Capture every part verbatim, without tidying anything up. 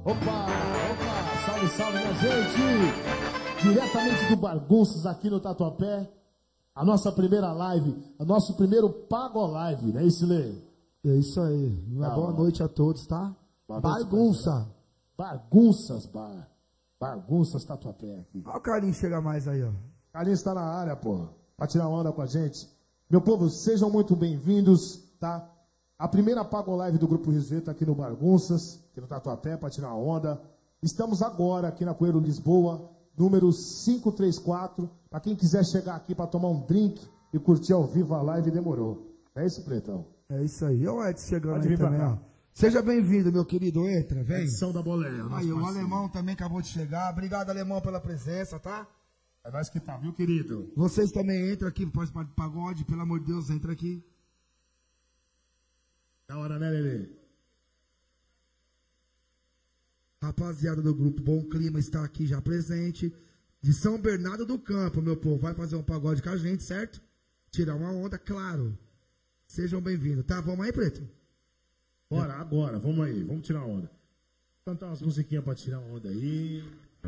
Opa, opa, salve, salve, minha gente! Diretamente do Bagunças aqui no Tatuapé, a nossa primeira live, o nosso primeiro Pago Live, não é isso, Lê? É isso aí. Uma Tá, boa ó. noite a todos, tá? Boa noite, Bagunça. Bagunças, bar. Bagunças Tatuapé aqui. Olha o Carlinhos chega mais aí, ó. Carlinhos está na área, pô, pra tirar onda com a gente. Meu povo, sejam muito bem-vindos, tá? A primeira Pago Live do Grupo Risueto aqui no Bagunças, aqui no Tatuapé, pra tirar onda. Estamos agora aqui na Coelho Lisboa, número quinhentos e trinta e quatro. Pra quem quiser chegar aqui pra tomar um drink e curtir ao vivo a live, demorou. É isso, Pretão? É isso aí. Olha o Edson chegando Pode aí vir pra também, cá. ó. Seja bem-vindo, meu querido. Entra, vem. Edição da Boleia. Aí, o Alemão também acabou de chegar. Obrigado, Alemão, pela presença, tá? É nós que tá, viu, querido? Vocês também entram aqui, pode participar do pagode, pelo amor de Deus, entra aqui. Da hora, né, Lelê? Rapaziada do grupo Bom Clima está aqui já presente. De São Bernardo do Campo, meu povo. Vai fazer um pagode com a gente, certo? Tirar uma onda, claro. Sejam bem-vindos, tá? Vamos aí, Preto? Bora, agora, vamos aí, vamos tirar onda. Cantar umas musiquinhas pra tirar onda aí.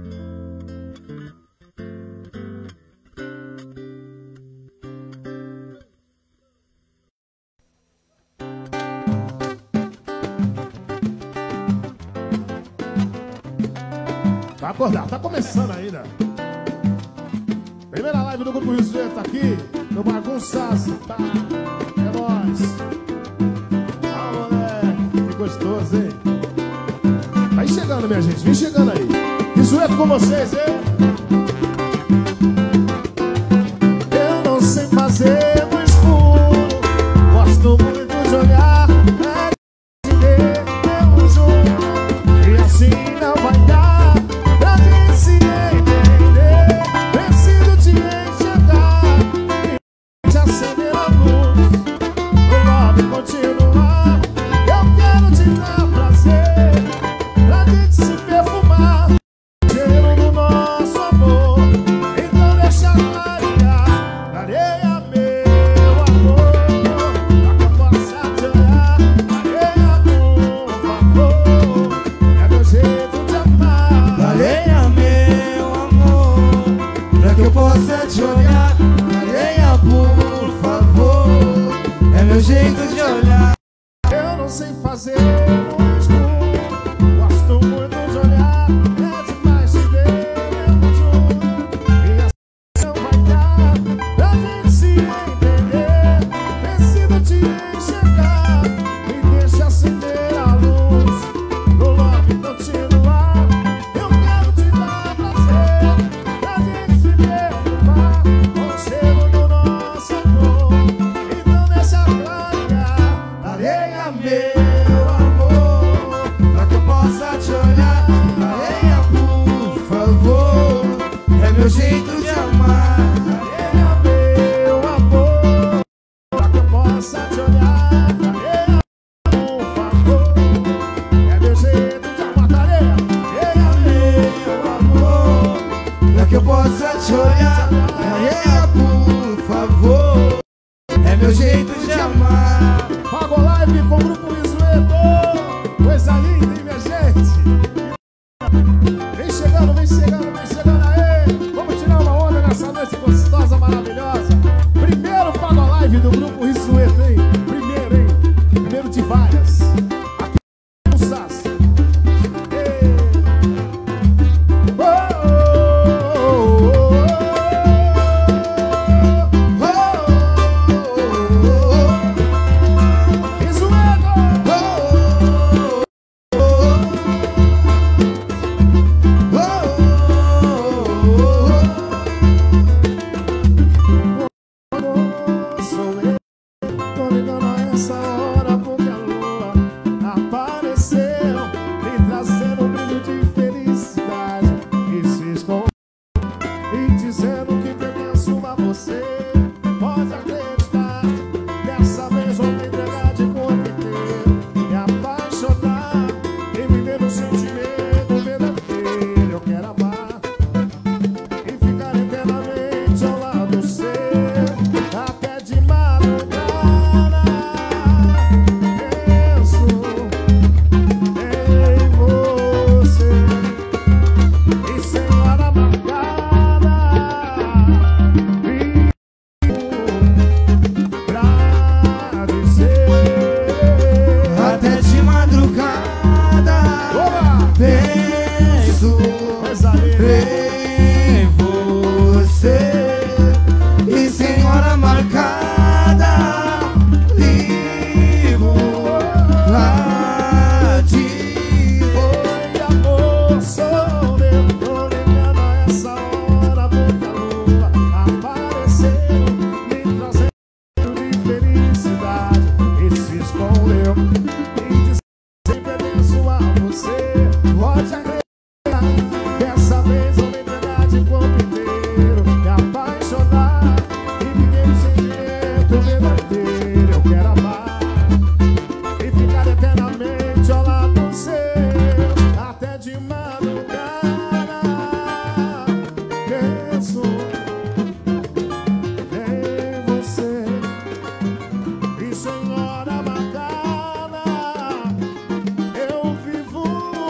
Vai acordar, tá começando ainda. Primeira live do Grupo Risueto aqui, no Bagunças, tá? É nóis. Ah, moleque, que gostoso, hein? Vai chegando, minha gente, vem chegando aí. Risueto com vocês, hein? Eu não sei fazer no escuro, gosto muito de olhar, é de ver eu junto, e assim não vai dar. Pra gente se entender, preciso te enxergar e te acender a luz, o love continuar. Eu quero te dar prazer, pra gente se perfumar, cheiro do nosso amor. Então deixa clarear, clareia meu amor, pra que eu possa te olhar. Clareia, por favor, é meu jeito de amar. Clareia, meu amor, pra que eu possa te olhar. Clareia, por favor, é meu jeito de olhar. Eu não sei fazer no escuro, gosto muito de olhar, é demais te ver eu junto, e assim não vai dar pra gente se entender, preciso te enxergar, me deixa acender a luz, no love continuar. Eu quero te dar prazer, pra gente se perfumar, com o cheiro do nosso amor. Então deixa clarear, clareia Meu amor, pra que eu possa te olhar. Clareia, por favor, é meu jeito de amar. clareia, meu amor, pra que eu possa te olhar. Clareia, por favor, é meu jeito de amar. Clareia, clareia, Meu amor, pra que eu possa te olhar. Clareia, por favor, é meu jeito de amar. Pago Live com o Grupo Risueto, coisa linda, hein, minha gente? Vem chegando, vem chegando, vem chegando aí. Vamos tirar uma onda nessa noite gostosa, maravilhosa. Primeiro Pago Live do Grupo Risueto, hein? Primeiro, hein? Primeiro de várias. Aqui no Sas. Oh, oh, oh, oh, oh. Risueto! penso em você. E sem hora marcada, vivo pra ti. Oi, amor, sou eu. Tô ligando a essa hora porque a lua apareceu, me trazendo de felicidade e se escondeu. E disse que pertenço a você. Pode acreditar, dessa vez eu me entregar de corpo inteiro, me apaixonar e viver o sentimento verdadeiro. Eu quero amar e ficar eternamente ao lado seu, até de madrugada. Penso em você e sem hora marcada eu vivo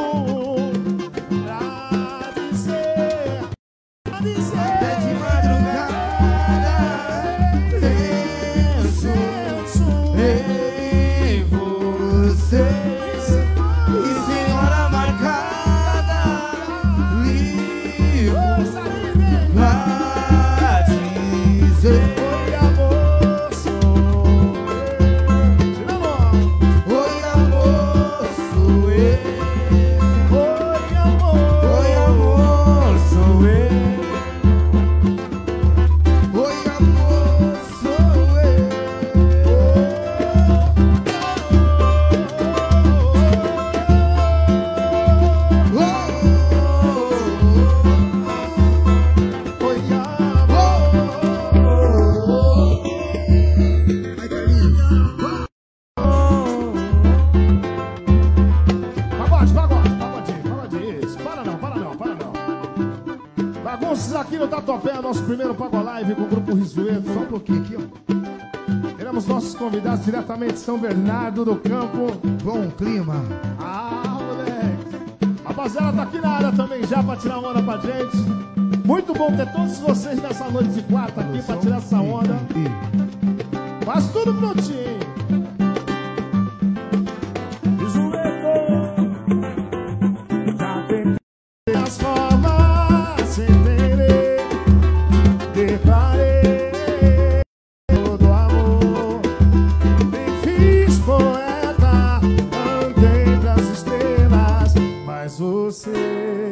pra dizer, pra dizer. Até de madrugada penso em você. E sem hora marcada, vivo pra dizer. Oi, amor, sou eu. Tira a mão. Oi, amor, sou eu. Oi, amor. Oi, amor, sou eu. Oi, amor, sou eu. Oi, amor. Ai, Carlinhos. Pagode, pagode, pagodinho, pagodinho. Isso. Para não, para não, para não. Bagunças aqui no Tatuapé, nosso primeiro Pagolive com o grupo Risoeto. Só um pouquinho aqui, ó. Teremos nossos convidados diretamente de São Bernardo do Campo. Bom clima. Ah, moleque. A rapaziada tá aqui na área também já pra tirar onda pra gente. Muito bom ter todos vocês nessa noite de quarta aqui pra tirar essa onda. Faz tudo prontinho. Já tentei as formas sem entender. Declarei todo amor. Nem fiz poeta, andei pras estrelas, mas você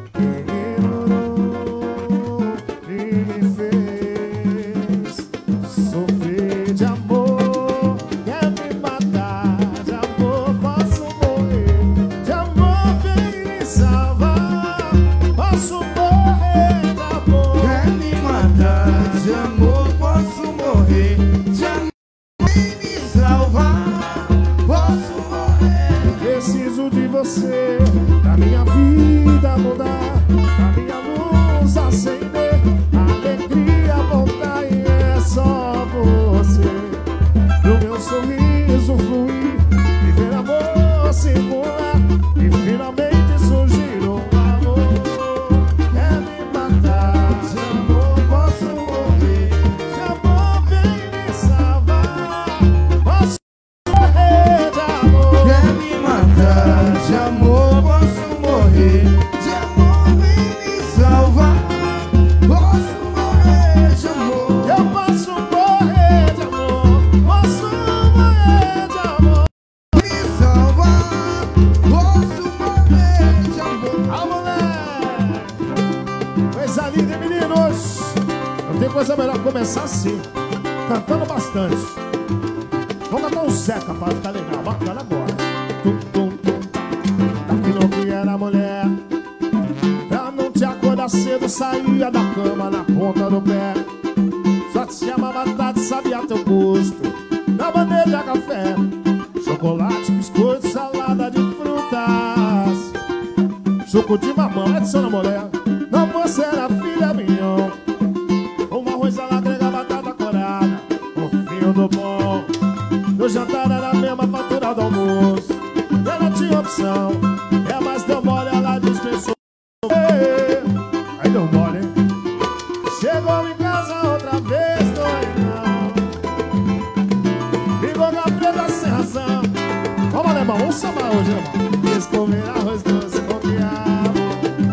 ignorou e me fez sofrer de amor. Quer me matar de amor, posso morrer de amor, vem me salvar. Posso morrer de amor. Quer me matar de amor, posso morrer. De amor, vem me salvar. Posso morrer. Preciso de você pra minha vida mudar, pra minha luz acender, a alegria voltar, e é só você. Pro meu sorriso fluir, viver amor singular, e finalmente surgir um amor. Quer me matar de amor, posso morrer de amor, vem me salvar. Posso morrer de amor. Quer me matar de amor, posso morrer. De amor, vem me salvar. Posso morrer de amor. Eu posso morrer de amor, posso morrer de amor. Me salvar. Posso morrer de amor. Ah, moleque! Coisa linda, hein, meninos? Não tem coisa melhor que começar assim, cantando bastante. Vamos cantar um Zeca pra ficar legal, bacana agora. Tum, tum, tum, tá. Daquilo que era mulher, pra não te acordar cedo, saía da cama na ponta do pé. Só te chamava tarde, sabia teu gosto, na bandeja café, chocolate, biscoito, salada de frutas, suco de mamão, adiciona mulher. Não, você era filha minha. Uma arroz, ela grega, batata corada, o fio do bom. No jantar era a mesma fatura do almoço. Ela tinha opção, é, mas deu mole, ela dispensou. Aí deu mole, hein? Chegou em casa outra vez, doidão. Ficou com a preta sem razão. Vamos, alemão, vamos samar hoje, irmão. Quis comer arroz doce com quiabo.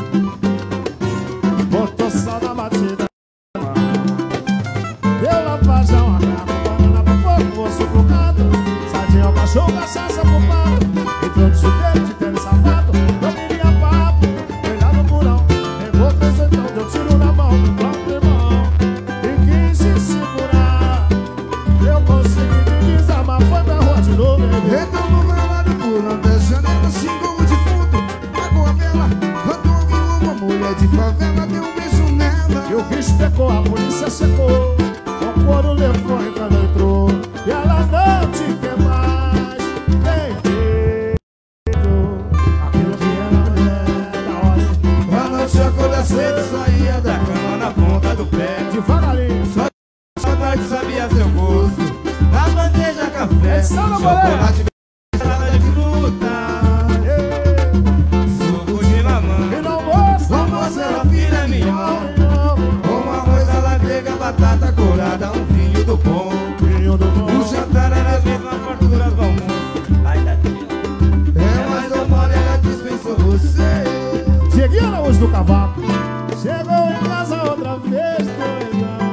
pecou, a polícia secou. O couro levou e quando entrou, e ela não te quer mais. Bem feito, aquilo que era mulher da hora. Quando eu te acordar cedo, saía da cama na ponta do pé. Devagarinho, Só a noite sabia seu gosto. A bandeja café, chocolate, salada de fruta, suco de mamão. e não gosto. Almoço era filha mignon, com arroz, alagrega, batata colada, um vinho do bom. Vinho do bom. O jantar era as mesmas farturas do almoço. Ai, tá aqui. É, mas eu mole, ela dispensou você. Dieguinho Araújo do Cavaco chegou em casa outra vez, doidão.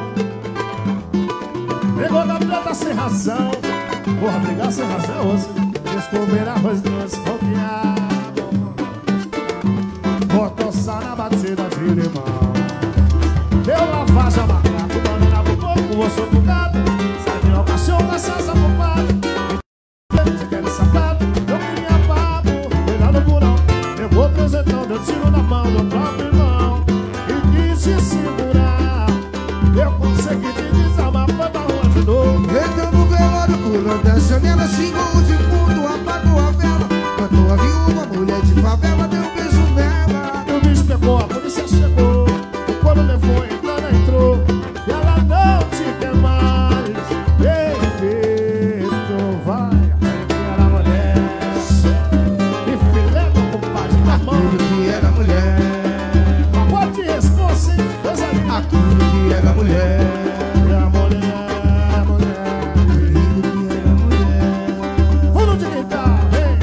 Pegou da planta sem razão. Porra, brigar sem razão é osso. Eles comeram arroz doce com quiabo. Botou sal na batida de limão. Deu lavagem a macaco, banana pro porco, osso pro gato. Sardinha ao cachorro, cachaça pro pato. Se quer sapato, eu queria papo. Cuidado no burão. Pegou presentão, deu tiro na mão do próprio irmão e quis te segurar. Eu consegui te desarmar, foi pra rua de novo. Entrou no velório, pulou da janela, xingou o defunto, apagou a vela. Cantou a viúva, mulher de favela, deu um beijo nela. O bicho pegou, a polícia chegou. O couro levou, entrando, entrou. E ela não te quer mais. Perfeito, vai. Era mulher. E filé do compadre na mão. Aquilo que era mulher, Pode responsa, hein? Coisa linda. aquilo que era mulher, E a mulher, mulher. aquilo que era mulher. Vamos de guitarra, vem.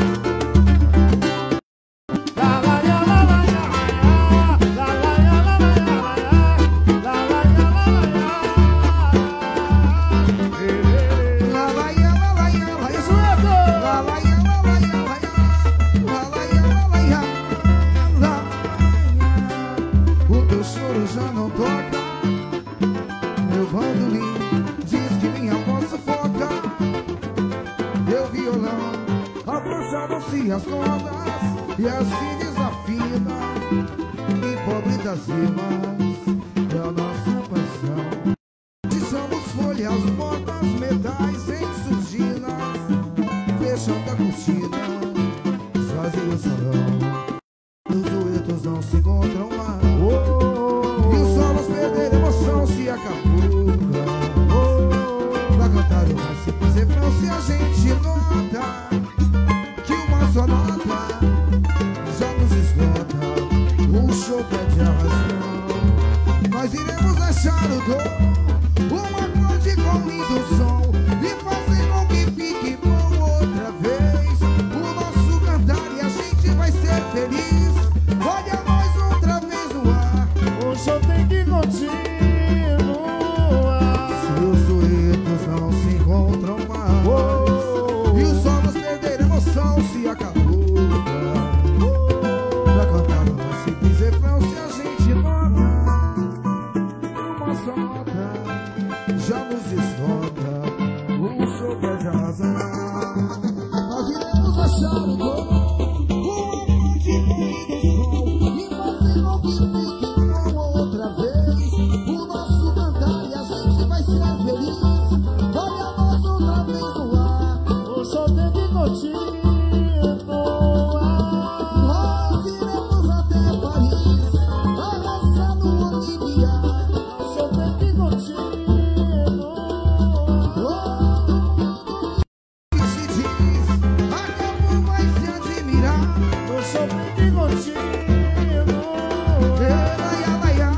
La la ya la la ya la la ya la la ya la la ya la la ya. Lá vai ela, lá vai ela, lá Isso é tudo. lá vai ela, lá vai ela, lá vai ela, lá vai ela. O teu choro já não toca. Meu bandolim diz que minha voz sufoca. Meu violão afrouxaram-se as cordas e assim desafina. E pobre das rimas é a nossa paixão. Somos folhas mortas, metais em surginas, fechando a cortina, sozinho o salão. Os duetos não se encontram mais. E os solos perderam emoção, se acabou. Pra cantar o mais simples refrão, se a gente nota que uma só nota já nos esgota. O show pede a razão. Nós iremos achar o dom, um acorde com lindo som, e fazer com que fique bom outra vez. O nosso cantar e a gente vai ser feliz. Olha nós outra vez no ar. O show tem que continuar. Se os duetos não se encontram mais, e os solos perderam emoção, se acabou. Pra cantar o mais simples refrão, se a gente nota uma só nota já nos esgota. O show perde a razão. Nós iremos achar o dom, o amor de lindo som, e fazer com que fique bom outra vez. O nosso cantar e a gente vai ser feliz. Olha nós outra vez no ar. O show tem que continuar. Nós iremos até Paris, abraçando o Olivia. O show tem que continuar. Se diz, acabou, vai se admirar. O show tem que continuar. Ela e ela e a.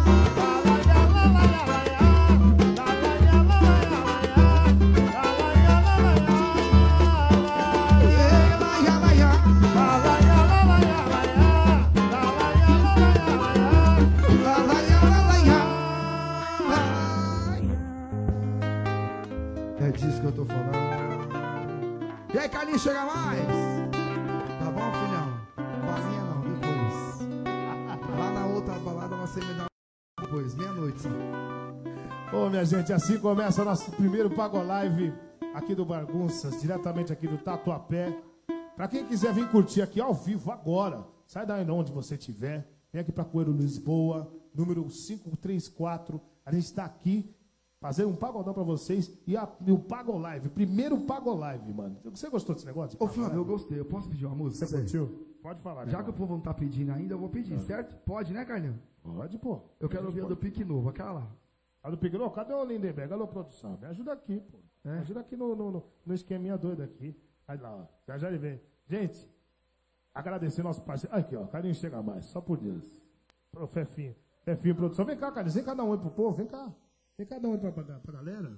Ela e ela e a. Ela e ela e a. É disso que eu tô falando. E aí, Carlinhos, chega mais. Tá bom, filhão? Balinha não, depois. Lá na outra balada você me dá depois, meia-noite só. Ô, minha gente, assim começa o nosso primeiro Pagolive aqui do Bargunças, diretamente aqui do Tatuapé. Pra quem quiser vir curtir aqui ao vivo agora, sai daí onde você estiver, vem aqui pra Coelho Lisboa, número quinhentos e trinta e quatro, A gente está aqui fazer um pagodão pra vocês e, a, e o Pagolive, primeiro Pagolive, mano. Você gostou desse negócio? Ô, Flávio, eu gostei. Eu posso pedir uma música? Você curtiu? Pode falar. Já que o povo não tá pedindo ainda, eu vou pedir, ah. certo? Pode, né, Carlinhos? Pode, pô. Eu quero ouvir a do Pique Novo, aquela lá. A do Pique Novo? Cadê o Lindenberg? Alô, produção. Me ajuda aqui, pô. É? Me ajuda aqui no, no, no esqueminha doido aqui. Vai lá, ó. Já já ele vem. Gente, agradecer nosso parceiro. Aqui, ó. Carlinhos chega mais. Só por Deus. Pro Fefinho. Fefinho, produção. Vem cá, Carlinhos. Vem cada um aí pro povo. Vem cá. Vem cada um aí pra, pra, pra galera.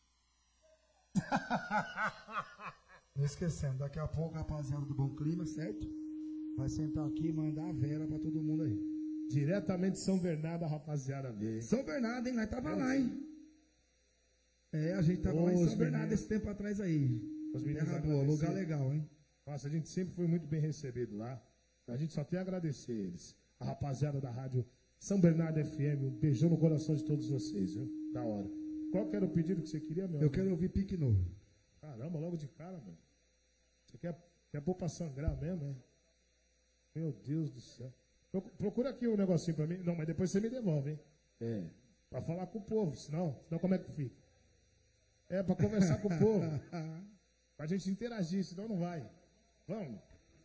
Não esquecendo, daqui a pouco, rapaziada do Bom Clima, certo? Vai sentar aqui e mandar a vela pra todo mundo aí. Diretamente de São Bernardo, a rapaziada ali. São Bernardo, hein? Nós tava é, lá, hein? É, a gente tava Os lá em São Bernardo meninos. esse tempo atrás aí. Os meninos Terra boa, lugar legal, hein? Nossa, a gente sempre foi muito bem recebido lá. A gente só tem a agradecer eles. A rapaziada da rádio São Bernardo F M, um beijão no coração de todos vocês, viu? Da hora. Qual que era o pedido que você queria, meu? Eu quero ouvir Pique Novo. Caramba, logo de cara, mano. Você quer, quer pôr pra sangrar mesmo, hein? Meu Deus do céu. Procura aqui um negocinho pra mim. Não, mas depois você me devolve, hein? É. Pra falar com o povo, senão, senão como é que fica? É, pra conversar com o povo. Pra gente interagir, senão não vai. Vamos.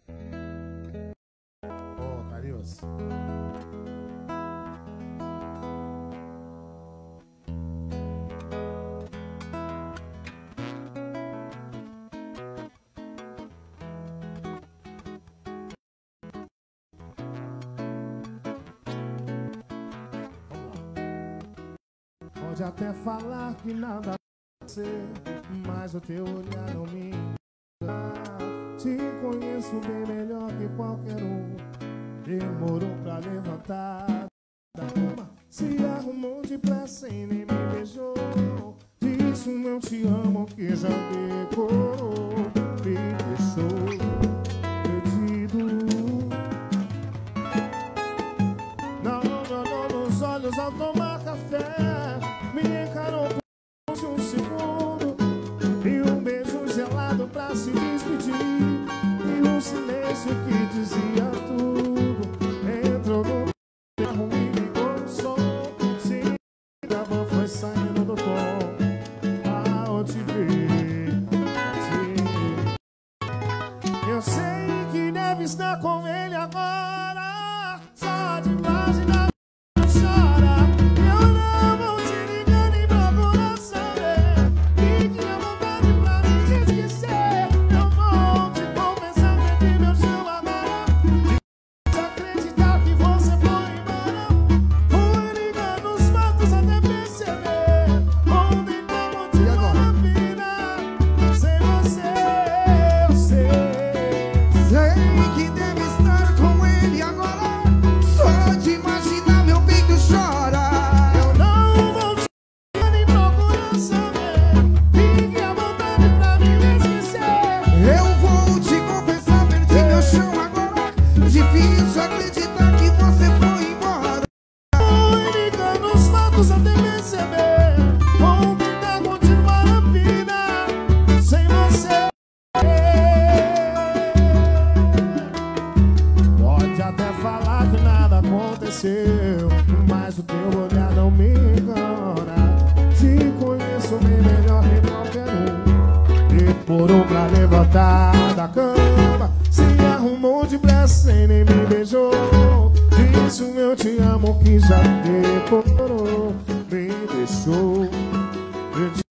Ô, oh, Carlinhos. Pode até falar que nada vai ser, mas o teu olhar não me engana. Te conheço bem melhor que qualquer um. Demorou pra levantar da cama, se arrumou de pressa e nem me beijou. Disse um eu te amo que já decorou. Me deixou perdido. Não, não, não, nos olhos ao tomar café, me encarou por um segundo e um beijo gelado pra se despedir e um silêncio que dizia tudo. Entrou no carro e ligou o som. Se a voz foi saindo do tom ao te ver assim. Eu sei que deve estar com ele agora, só de imaginar. Mas o teu olhar não me engana. Te conheço bem melhor que qualquer um. Demorou pra levantar da cama, se arrumou de pressa e nem me beijou. Disse um eu te amo que já decorou. Me deixou perdido.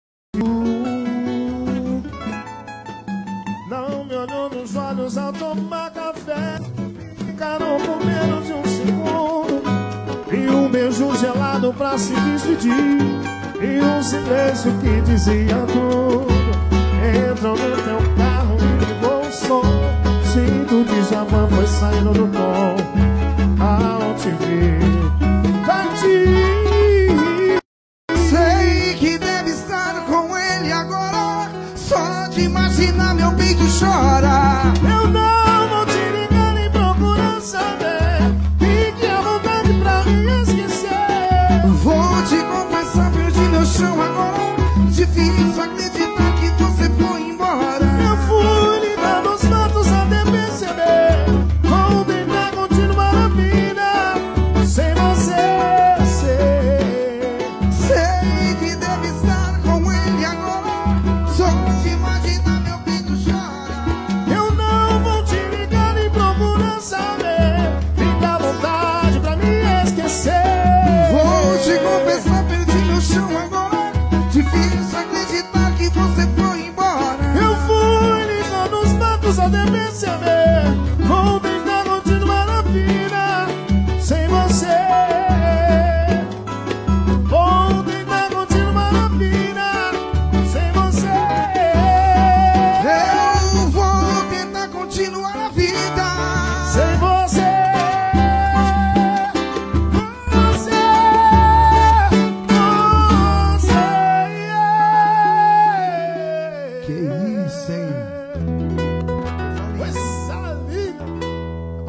Não me olhou nos olhos ao tomar café, ficaram por menos de um segundo e um beijo gelado pra se despedir e um silêncio que dizia tudo. Entrou no teu carro e ligou o som. Cinto de Javan foi saindo do tom ao te ver partir. Sei que deve estar com ele agora, só de imaginar meu peito chora. Eu não vou te ligar nem procurar saber, fique à vontade pra me esquecer. Vou te confessar, perdi meu chão agora. Difícil acreditar que você foi embora. Eu fui ligar nos fatos até perceber. Vou tentar continuar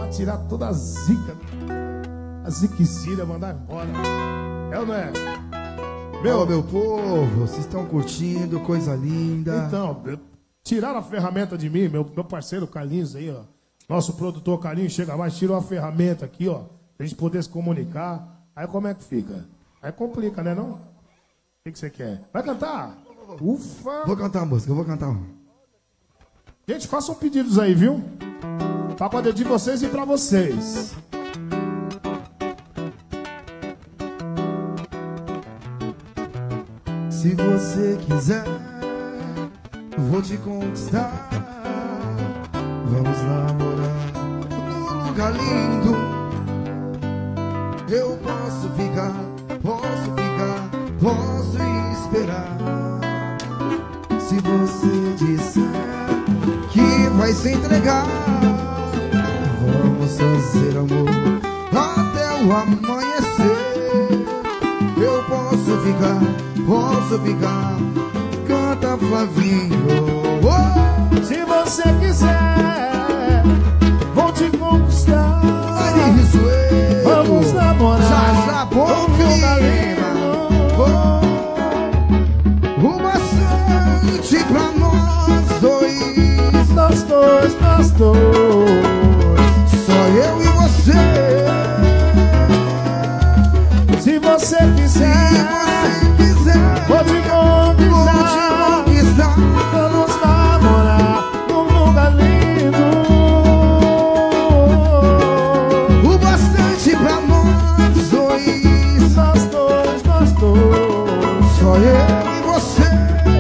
tirar toda a zica, a ziquecilha, mandar embora. É ou não é? Meu, meu povo, vocês estão curtindo, coisa linda. Então, tiraram a ferramenta de mim, meu, meu parceiro Carlinhos aí, ó. Nosso produtor Carlinhos chega mais, tirou a ferramenta aqui, ó. Pra gente poder se comunicar. Aí como é que fica? Aí complica, né não? O que, que você quer? Vai cantar? Ufa! Vou cantar a música, eu vou cantar uma. Gente, façam pedidos aí, viu? Pra poder de vocês e pra vocês. Se você quiser, vou te conquistar. Vamos namorar num lugar lindo. Eu posso ficar, posso ficar, posso esperar. Se você disser que vai se entregar, vamos fazer amor até o amanhecer. Eu posso ficar, posso ficar, canta Flavinho. Oh! Se você quiser, vou te conquistar. Arizueiro, vamos namorar. Já já bom clima. Oh, o bastante pra nós dois. Nós dois, nós dois. Só eu e você. Se você quiser, Se você quiser, vou te conquistar. vou te conquistar. Vamos namorar num lugar lindo. O bastante pra nós dois. Nós dois, nós dois. Só eu e você.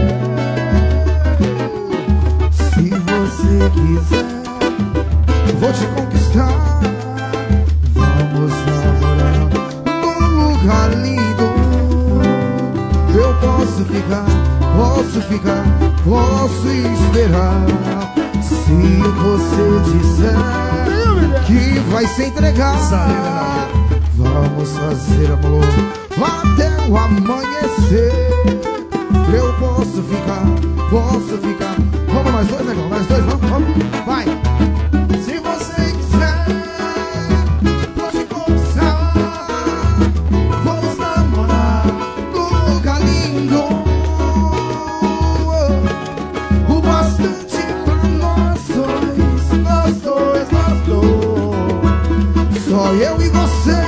Se você quiser, vou te conquistar. Vamos namorar num lugar lindo. Eu posso ficar, posso ficar, posso esperar. Se você disser que vai se entregar, vamos fazer amor até o amanhecer. Eu posso ficar, posso ficar. Vamos nós dois, negão, nós dois, vamos, vamos, vai. Se você quiser, vou te conquistar. Vamos namorar num lugar lindo. O bastante pra nós dois. Nós dois, nós dois. Só eu e você.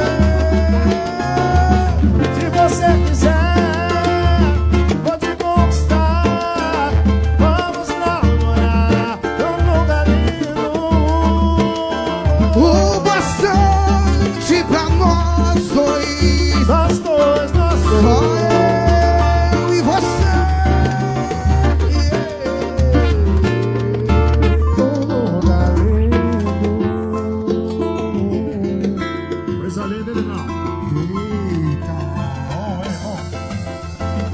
Se você quiser, vou te conquistar. Vamos namorar num lugar lindo. O bastante pra nós dois. Nós dois, nós Só dois. eu e você. Num lugar lindo. Coisa linda, ele não. Eita. Bom, é bom.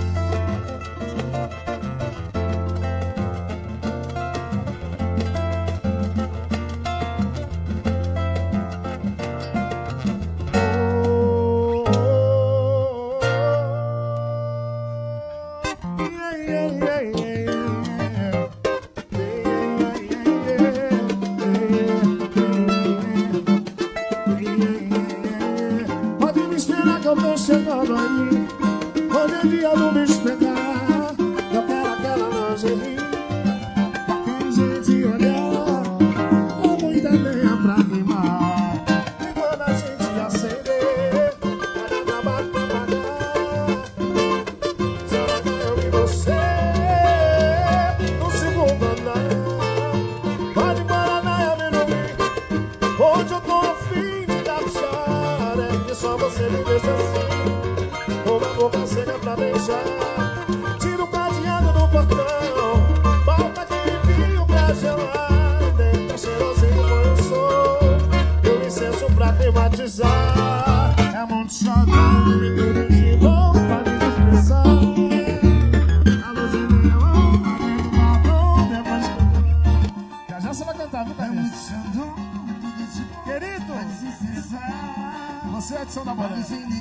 Pode me esperar que eu tô chegando aí. Hoje em dia eu não me pegar. Eu quero aquela lingerie. Aquele jeitinho dela é muita lenha pra queimar. E quando a gente acender, vai acabar pra apagar. Só vai dar eu e você no segundo andar. Pode parar na Avenida. Hoje eu tô afim de caprichar. É que só você me deixa assim. Uma boca seca pra beijar. Tira o cadeado do portão. Balda de vinho pra gelar. Deita cheirosinho quando eu sou. Eu licenço pra tematizar. É muito xodó, me tudo de bom pra me expressar. A luz é minha mão, a dentro do balcão, depois que já já você vai cantar, viu, Carlinhos? Querido, você é a edição da banda.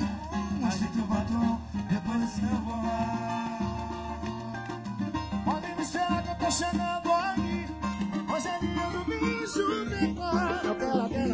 Pode me esperar que eu tô chegando aí. Hoje é dia do bicho, tem cor. Eu quero aquela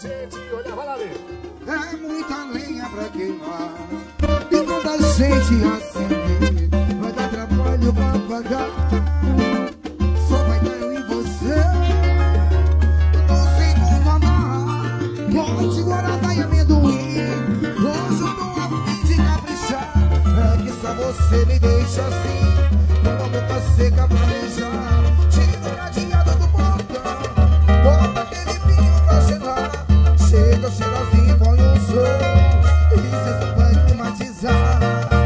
gente, olha, vai lá ver. É muita lenha pra queimar e tanta gente acender. Vai dar trabalho pra pagar, só vai dar eu e você. Tô sem como amar, pote, guaraná e amendoim. Hoje eu tô a fim de caprichar, é que só você me deixa assim, com a boca seca pra beijar. Tira a radiada do portão, bota aquele vinho pra gelar. Chega cheirosinho, põe um som, e cê vai climatizar.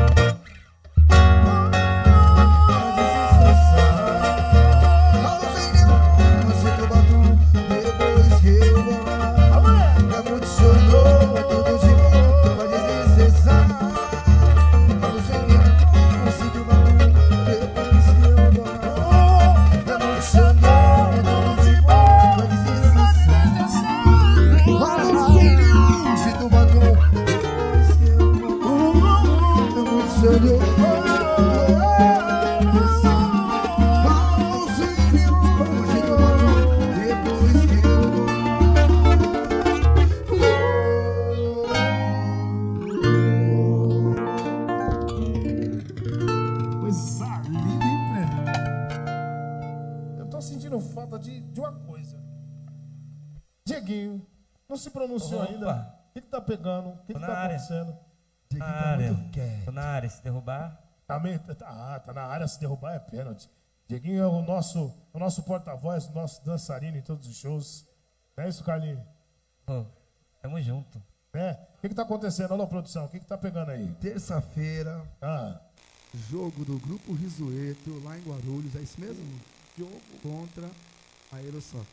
Não se pronunciou Opa. ainda. O que, que tá pegando? O que, que tá acontecendo? Na tá área. Tô na área, se derrubar. Tá, ah, tá na área, se derrubar é pênalti. Dieguinho é o nosso, o nosso porta-voz, o nosso dançarino em todos os shows. Não é isso, Carlinhos? Pô, tamo junto. É? O que, que tá acontecendo? Alô, produção, o que, que tá pegando aí? Terça-feira, ah. jogo do Grupo Risueto lá em Guarulhos, é isso mesmo? Jogo contra a Aerosoccer.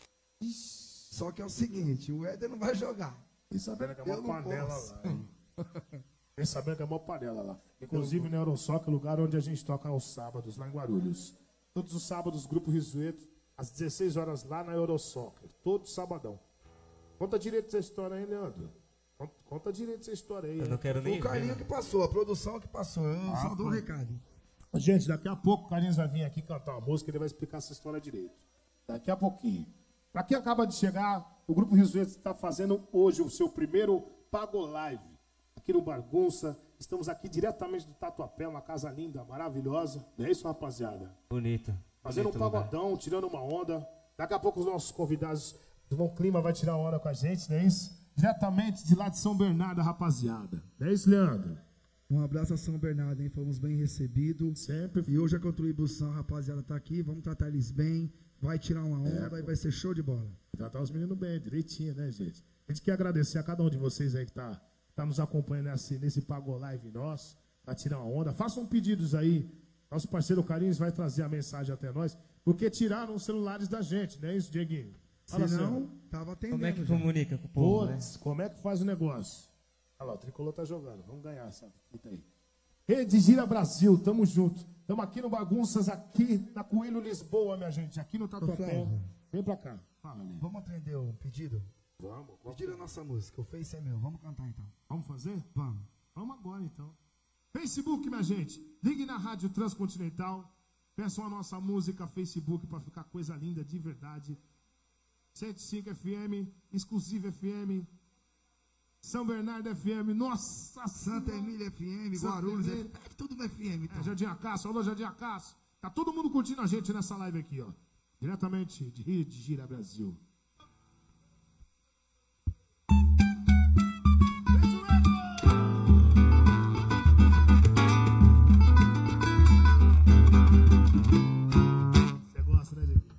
Só que é o seguinte, o Éder não vai jogar. E sabendo que é uma panela lá. E sabendo que é uma panela lá. Inclusive, no Eurosoccer é o lugar onde a gente toca aos sábados, lá em Guarulhos. Todos os sábados, Grupo Risueto, às dezesseis horas, lá na Eurosoccer. Todo sabadão. Conta direito essa história aí, Leandro. Conta, conta direito essa história aí. Eu não quero nem O Carlinho que passou, a produção que passou. Eu ah, só dou um recado. Gente, daqui a pouco o Carlinhos vai vir aqui cantar uma música e ele vai explicar essa história direito. Daqui a pouquinho. Para quem acaba de chegar, o Grupo Risueto está fazendo hoje o seu primeiro Pago Live. Aqui no Bagunça. Estamos aqui diretamente do Tatuapé, uma casa linda, maravilhosa. Não é isso, rapaziada? Bonito. Fazendo bonito um pagodão, lugar. Tirando uma onda. Daqui a pouco os nossos convidados do Bom Clima vai tirar uma onda com a gente, não é isso? Diretamente de lá de São Bernardo, rapaziada. Não é isso, Leandro? Um abraço a São Bernardo, hein? Fomos bem recebidos. Sempre. E hoje a contribuição, a rapaziada tá aqui. Vamos tratar eles bem. Vai tirar uma onda é, e vai ser show de bola. Tratar os meninos bem, direitinho, né, gente? A gente quer agradecer a cada um de vocês aí que tá, tá nos acompanhando nesse, nesse Pago Live nosso, pra tirar uma onda. Façam pedidos aí. Nosso parceiro Carlinhos vai trazer a mensagem até nós, porque tiraram os celulares da gente, não é isso, Dieguinho? Fala, se não, tava atendendo. Como é que já. comunica com o povo, Puts, né? Como é que faz o negócio? Olha lá, o Tricolor tá jogando. Vamos ganhar essa fita aí. Rede Gira Brasil, tamo junto. Estamos aqui no Bagunças, aqui na Coelho Lisboa, minha gente. Aqui no Tatuapé. Vem pra cá. Fala, ali. Vamos atender o pedido? Vamos. Pediram a nossa música. O Face é meu. Vamos cantar então. Vamos fazer? Vamos. Vamos agora então. Facebook, minha gente. Ligue na Rádio Transcontinental. Peçam a nossa música Facebook para ficar coisa linda de verdade. cento e cinco F M, Exclusivo F M. São Bernardo F M, nossa Santa Emília F M, Santa Guarulhos, Emília. É tudo no F M. Então. É, Jardim Acácio, alô Jardim Acácio. Tá todo mundo curtindo a gente nessa live aqui, ó. Diretamente de Rio de Gira Brasil. Você gosta, né, gente?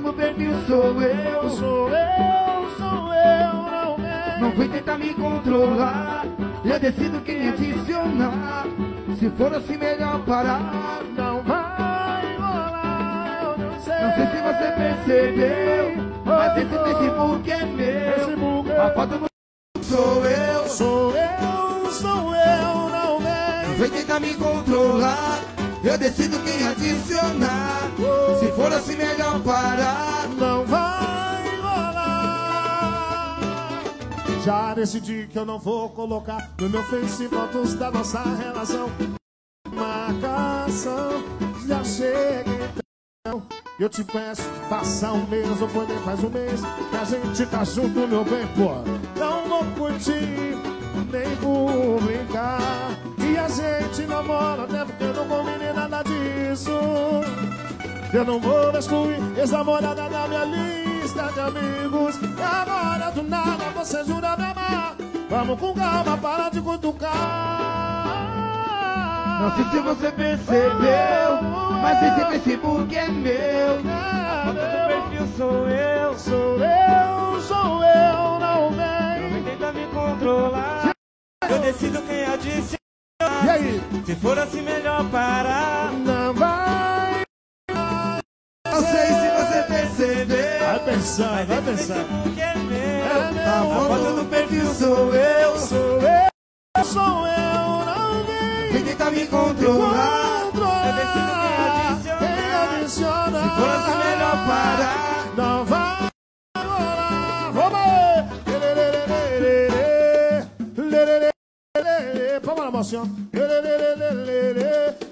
no perfil sou eu. Sou eu, sou eu, não vem. Não vem tentar me controlar. Eu decido quem adicionar. Se for assim melhor parar. Não vai rolar, eu não sei. Não sei se você percebeu, mas esse Facebook é meu. Facebook é A foto no sou eu. Sou eu, sou eu, não vem. Não vem tentar me controlar. Eu decido quem adicionar. Se for assim melhor parar. Não vai rolar. Já decidi que eu não vou colocar no meu Face fotos da nossa relação. Marcação, já chega então. Eu te peço, faça um mês ou foi nem faz um mês que a gente tá junto, meu bem, pô. Não vou curtir, nem publicar. E a gente namora até porque eu não combinei nada disso. Eu não vou excluir ex-namorada da minha lista de amigos. E agora do nada você jura me amar. Vamos com calma, para de cutucar. Não sei se você percebeu, mas esse Facebook é meu. A foto do perfil sou eu. Sou eu, sou eu, não vem. Não vem tentar me controlar. Eu decido quem adiciona. E aí? Se for assim melhor parar. Não vai. Não sei se você percebeu. Vai pensar, vai Esse pensar. Facebook é meu. É meu. A foto do perfil sou eu. Sou eu, sou eu, não vem. Vem tentar me controlar. Eu decido quem adiciona. Quem adiciona. Se for assim melhor parar. Não vai rolar. Vamos aí. Lelelelelele. Lelelelelele. Vamos lá, mocinho. Lelelelelele.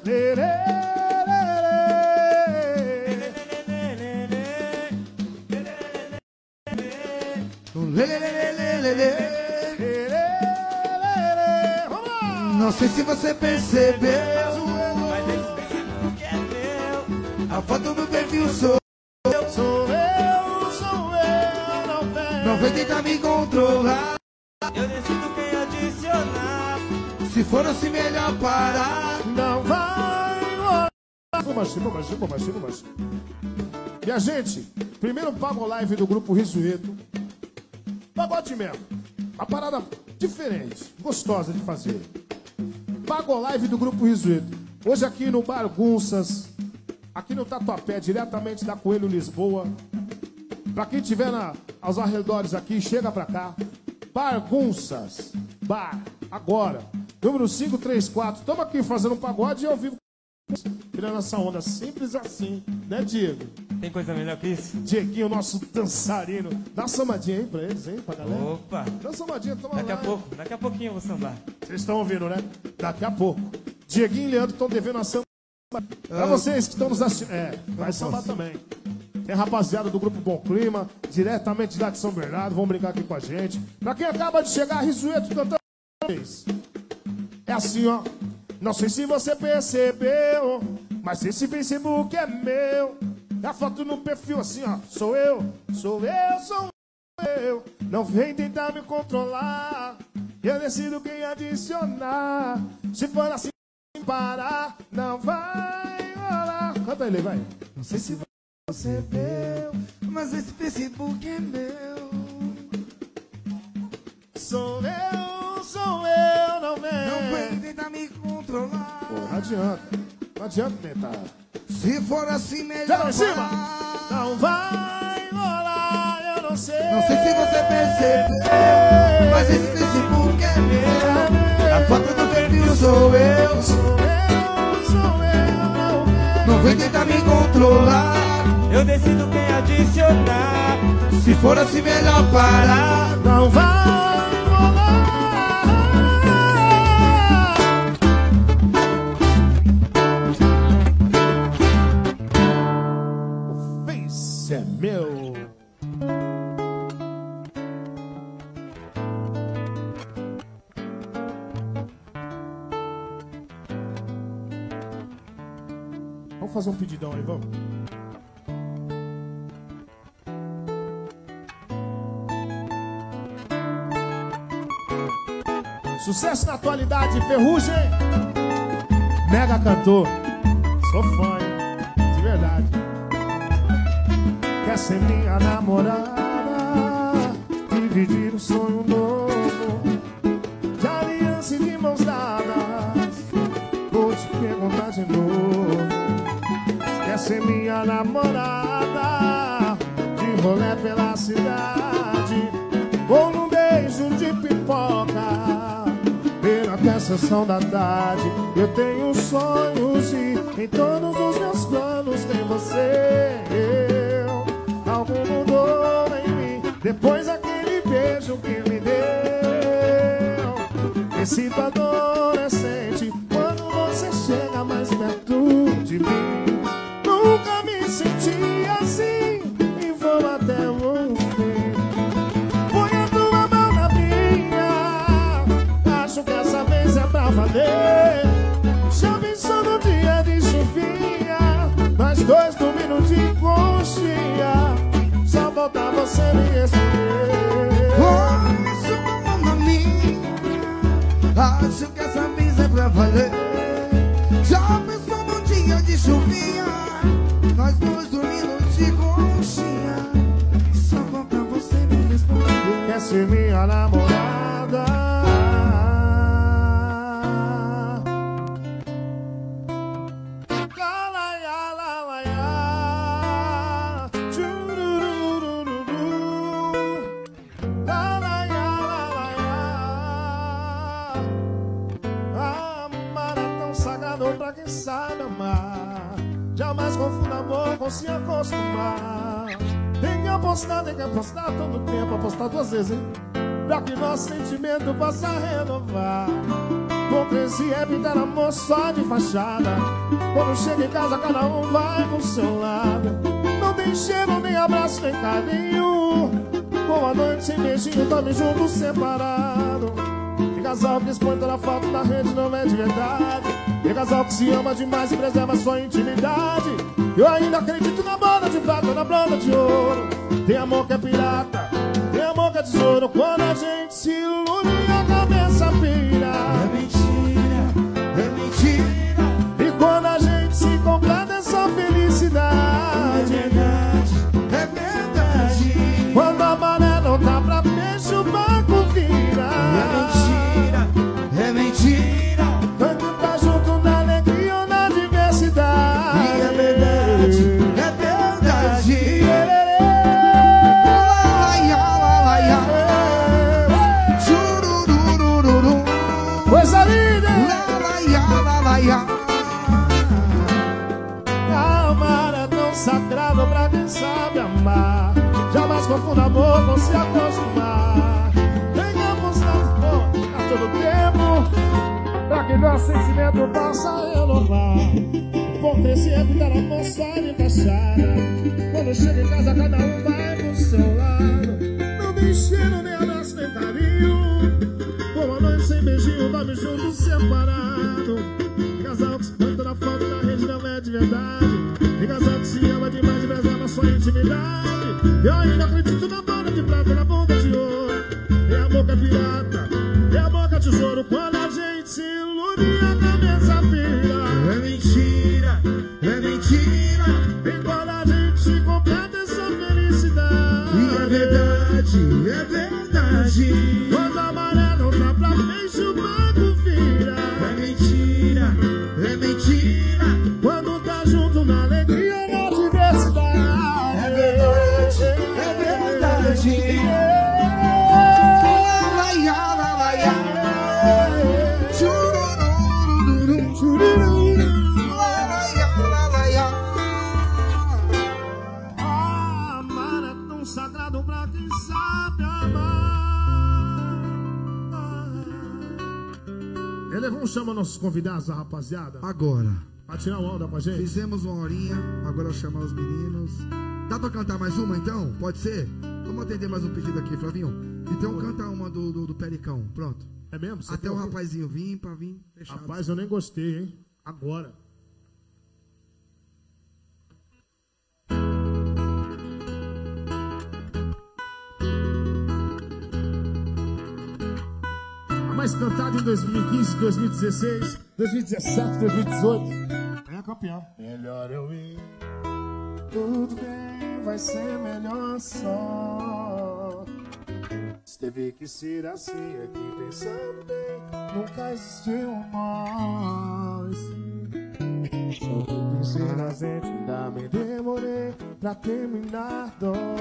Lelelelelele. Não sei se você percebeu, Mas esse Facebook é meu. a foto do perfil sou eu. Sou eu, sou eu, não vem. Não vem tentar me controlar. Eu decido quem adicionar. Se for assim melhor parar. Não vai rolar. Vamos, vamos, vamos, vamos. Minha gente, primeiro pago live do grupo Risoeto. Pagode mesmo. Uma parada diferente, gostosa de fazer. Pago live do grupo Risoeto. Hoje aqui no Bagunças, aqui no Tatuapé, diretamente da Coelho Lisboa. Pra quem estiver na, aos arredores aqui, chega pra cá. Bagunças. Bar. Agora. Número cinco três quatro. Estamos aqui fazendo um pagode e ao vivo. Tirando essa onda simples assim. Né, Diego? Tem coisa melhor que isso? Dieguinho, nosso dançarino. Dá uma samadinha aí pra eles, hein, pra galera. Opa! Dá uma samadinha, toma Daqui lá. a pouco, daqui a pouquinho eu vou sambar. Vocês estão ouvindo, né? Daqui a pouco. Dieguinho e Leandro estão devendo a samba. Pra vocês que estão nos assistindo. É, vai sambar também. Tem a rapaziada do Grupo Bom Clima, diretamente lá de São Bernardo, vão brincar aqui com a gente. Pra quem acaba de chegar, Risoeto cantando. É assim, ó. Não sei se você percebeu, mas esse Facebook é meu. É a foto no perfil assim, ó. Sou eu, sou eu, sou eu. Não vem tentar me controlar. Eu decido quem adicionar. Se for assim parar, não vai rolar. Canta ele, vai. Não sei se você percebeu, mas esse Facebook é meu. Sou eu, sou eu, não vem. Não vem tentar me controlar. Pô, não adianta, não adianta tentar. Se for assim Já melhor lá em cima. parar. Não vai rolar, eu não sei. Não sei se você percebeu, mas esse Facebook é meu. A foto do perfil sou eu. Sou eu, sou eu, não vem. Não vem tentar me controlar. Eu decido quem adicionar. Se for assim melhor parar. Não vai rolar. O Face é meu. Vamos fazer um pedidão aí, vamos? Sucesso na atualidade, Ferrugem. Mega cantor. Sou fã, hein? De verdade. Quer ser minha namorada, dividir um sonho novo, de aliança e de mãos dadas. Vou te perguntar de novo. Quer ser minha namorada, de rolê pela cidade, ou num beijo de pipoca, pela até sessão da tarde. Eu tenho sonhos e em todos os meus planos tem você. Eu, algo mudou em mim depois daquele beijo que me deu. Me sinto adolescente quando você chega mais perto de mim. Nunca me senti assim e vou até você. Põe a tua mão na minha, acho que essa vez é pra valer. Já pensou no dia de chuvinha, nós dois dormindo de conchinha, só falta você me responder. Põe sua mão na minha, acho que essa vez é pra valer. Já pensou no dia de chuvinha, nós dois dormindo de conchinha, só falta você me responder. Quer ser minha namorada, pra quem sabe amar. Jamais confunda amor com se acostumar. Tem que apostar, tem que apostar todo tempo. Apostar duas vezes, hein? Pra que nosso sentimento possa renovar. Hipocrisia é pintar amor só de fachada. Quando chega em casa cada um vai pro seu lado. Não tem cheiro, nem abraço, nem carinho. Boa noite, sem beijinho, tome junto, separado. De casal que expõe toda a foto na rede não é de verdade. De casal que se ama demais e preserva sua intimidade. Eu ainda acredito na bola de prata, na bola de ouro. Tem amor que é pirata, tem amor que é tesouro. Quando a gente se ilude a cabeça pira. É mentira, é mentira. E quando a gente se completa essa felicidade. É verdade, é verdade. Quando a maré não tá pra peixe, o barco vira. É mentira, é mentira. Quando tá junto na alegria ou na diversidade. E é verdade, é verdade. Churururururu. Coisa linda! Amar é tão sagrado pra quem sabe amar. Jamais confunda amor com se acostumar. Tem que apostar amor a todo tempo, pra que nosso sentimento possa renovar. Hipocrisia é ficar amor só de fachada. Quando chega em casa cada um vai pro seu lado. Não tem cheiro, nem abraço, nem carinho. Boa noite sem beijinho, dorme junto, separado. Casal que espanta na foto na rede não é de verdade. Tem casal que se ama demais e preserva sua intimidade. Eu ainda acredito na bola de prata, na bunda de ouro. Tem amor que é pirata, tem amor que é tesouro. Quando a gente se ilude a cabeça vira. É mentira, é mentira. E quando a gente se completa essa felicidade. E é verdade, é verdade. Quando a maré não tá pra peixe, o barco vira. É mentira, é mentira. Quando tá junto na alegria ou na diversidade. É verdade, é verdade. Laia, laia. Chururururu. Laia, laia. Amar é tão sagrado pra quem sabe amar. Elevão chama nossos convidados, a rapaziada, Agora, pra tirar uma onda com a gente. fizemos uma horinha, agora eu chamo os meninos. Dá pra cantar mais uma então? Pode ser? Vamos atender mais um pedido aqui, Flavinho. Então canta uma do, do, do Pericão, pronto. É mesmo? Você Até tem o algum? rapazinho vir pra vir fechado. Rapaz, eu nem gostei, hein? Agora. A mais cantada em dois mil e quinze, dois mil e dezesseis, dois mil e dezessete, dois mil e dezoito. É campeão. Melhor eu ir tudo bem, vai ser melhor só. Teve que ser assim, aqui pensando bem, nunca existiu nós. Só que pensei na gente, ainda me demorei pra terminar,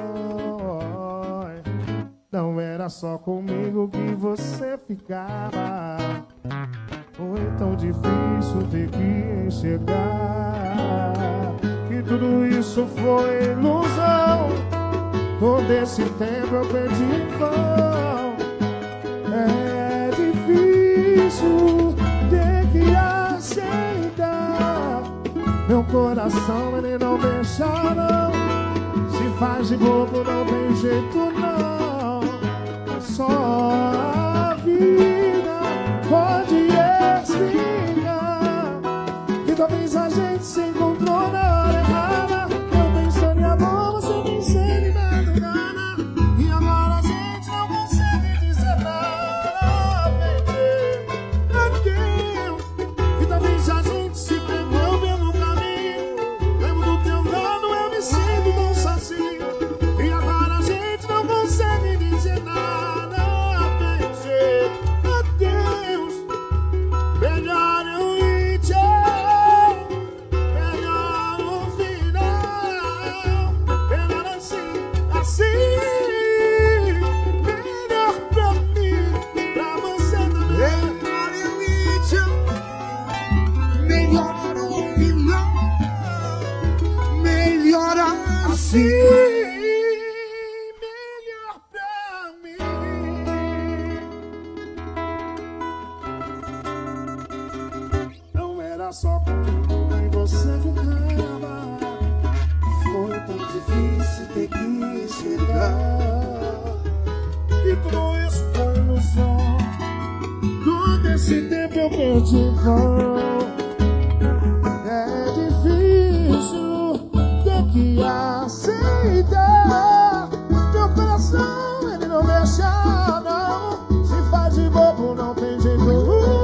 dói. Não era só comigo que você ficava, foi tão difícil ter que enxergar que tudo isso foi ilusão. Todo esse tempo eu perdi em vão. É difícil ter que aceitar. Meu coração ele não deixa não. Se faz de bobo não tem jeito não. Só a vida pode explicar que talvez a gente se encontrou na hora errada. Eu pensando em amor, você pensando em nada. E agora a gente não consegue dizer nada, baby. Adeus. E talvez a gente se perdeu pelo caminho. Lembro do teu lado, eu me sinto tão sozinho. E agora a gente não consegue dizer nada, baby. Adeus. Melhor eu ir tchau. Melhor no final. Melhor assim, assim. Sim, melhor pra mim. Não era só comigo que você ficava, foi tão difícil ter que enxergar que tudo isso foi ilusão. Todo esse tempo eu perdi em vão. É difícil que aceitar. Meu coração ele não deixa não. Se faz de bobo não tem jeito não.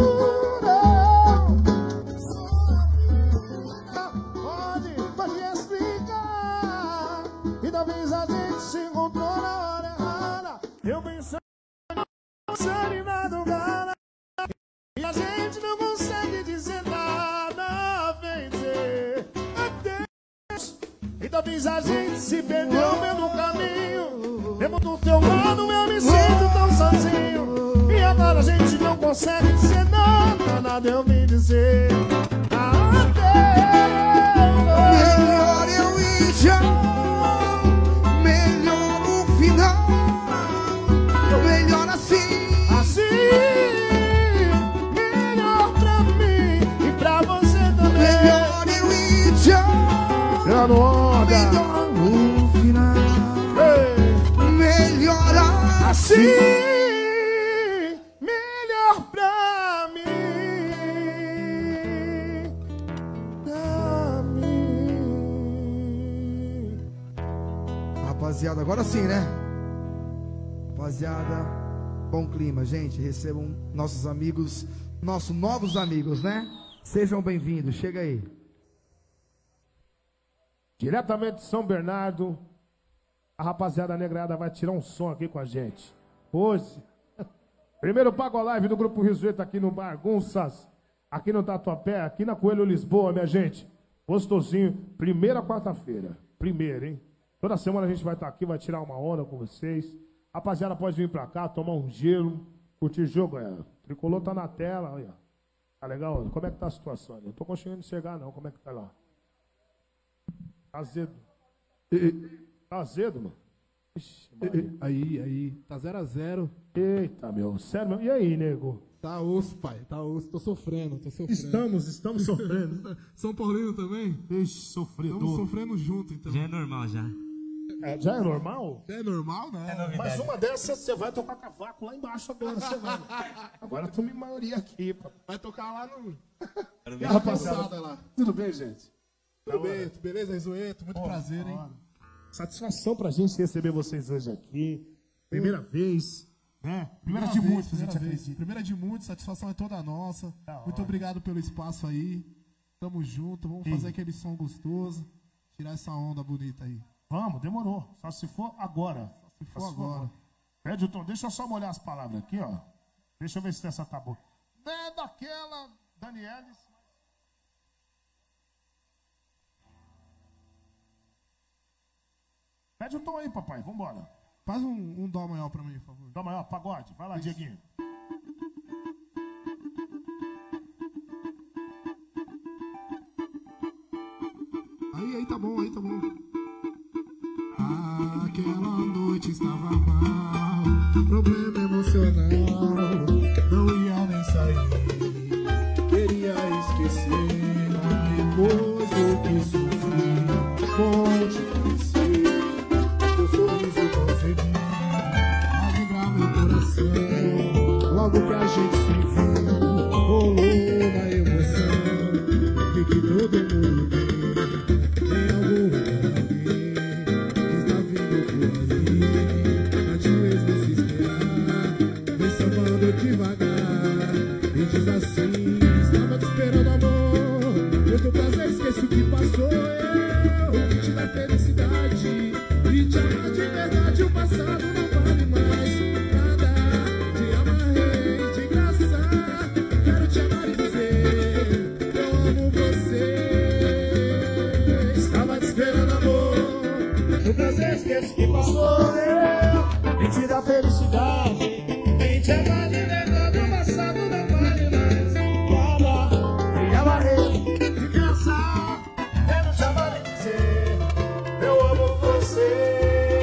Pode, pode explicar. E talvez a gente se encontrou na hora errada. Eu pensando em madrugada e a gente não consegue dizer nada. Vem dizer adeus. E talvez a gente se perdeu pelo caminho. Mesmo do teu lado eu me sinto tão sozinho. E agora a gente não consegue dizer nada. Nada eu me dizer adeus. Melhor eu ir já. Melhor no final. Melhor assim. Assim. Melhor pra mim e pra você também. Melhor eu ir já. Grande onda. Melhor no final. Ei. Melhor assim. Assim. Melhor pra mim. Pra mim. Rapaziada, agora sim, né? Rapaziada, bom clima, gente. Recebam nossos amigos, nossos novos amigos, né? Sejam bem-vindos, chega aí. Diretamente de São Bernardo, a rapaziada negrada vai tirar um som aqui com a gente. Hoje, primeiro Pago Live do Grupo Risoeto aqui no Bagunças, aqui no Tatuapé, aqui na Coelho Lisboa, minha gente. Gostosinho, primeira quarta-feira. Primeira, hein? Toda semana a gente vai estar aqui, vai tirar uma onda com vocês. Rapaziada, pode vir pra cá, tomar um gelo, curtir jogo. É. O tricolor tá na tela, olha. Tá legal? Como é que tá a situação? Eu não tô conseguindo enxergar, não. Como é que tá lá? Tá azedo. Tá azedo, mano? Ixi, aí, aí. Tá zero a zero. Eita, meu. Sério, meu. E aí, nego? Tá osso, pai. Tá osso. Tô sofrendo, tô sofrendo. Estamos, estamos sofrendo. São Paulino também? Ixi, sofredor. Estamos sofrendo junto, então. Já é normal, já. É, já é normal? É normal, não? É novidade. Mas uma dessas você vai tocar cavaco lá embaixo agora. Você vai. Agora tu me maioria aqui, papai. Vai tocar lá no... E Na a rapaziada lá. Tudo bem, gente? Tudo bem, beleza, Risoeto? Muito Pô, prazer, hein? Satisfação pra gente receber vocês hoje aqui. Primeira vez, né? Primeira, Primeira de vez, muitos, a gente primeira vez. acredita. Primeira de muitos, satisfação é toda nossa. Da Muito hora. obrigado pelo espaço aí. Tamo junto, vamos Sim. fazer aquele som gostoso. Tirar essa onda bonita aí. Vamos, demorou. Só se for agora. Se for agora. Pede o tom, deixa eu só molhar as palavras aqui, ó. Deixa eu ver se essa tá boa. É daquela, Danielis. Pede o tom aí, papai, vambora. Faz um, um dó maior pra mim, por favor. Dó maior, pagode. Vai lá, Dieguinho. Aí, aí tá bom, aí tá bom. Aquela noite estava mal, problema emocional, não ia nem sair. Queria esquecer, depois do que sofri, com te conhecer, teu sorriso eu consegui alegrar meu coração. Logo que a gente se viu, rolou na emoção de que todo mundo tem em algum lugar alguém que está vindo por aí, antes mesmo se esperar, vem sambando devagar e diz assim: estava te esperando, amor, muito prazer, esqueço o que passou. Eu te dar felicidade e te amar de verdade. O passado não vale mais nada. Te amarrei de graça, quero te amar e dizer eu amo você. Estava te esperando, amor, muito prazer, esqueço o que passou. Eu te dar felicidade e te amar de verdade. O passado não vale mais nada. Me amarrei de graça, quero te amar e dizer eu amo você.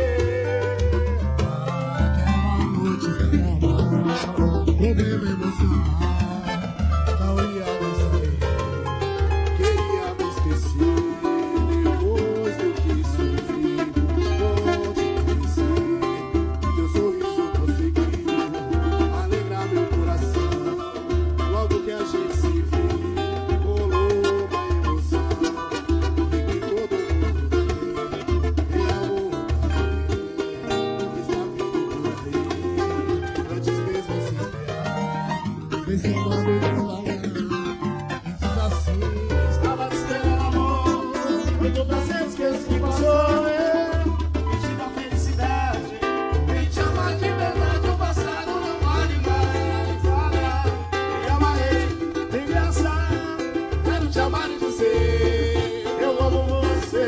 Aquela noite estava mal, problema emocional, não ia nem sair. Queria me esquecer, depois do que sofri, não te conheci. Teu sorriso eu consegui alegrar meu coração. Logo que a gente se viu, rolou uma emoção de que todo mundo tem em algum lugar está vindo por aí, antes mesmo se esperar, vem sambando devagar e diz assim: estava te esperando, amor, muito prazer, esqueço que passou. Eu te dar felicidade e te amar de verdade. O passado não vale mais nada. Me amarrei, tem graça, quero te amar e dizer eu amo você.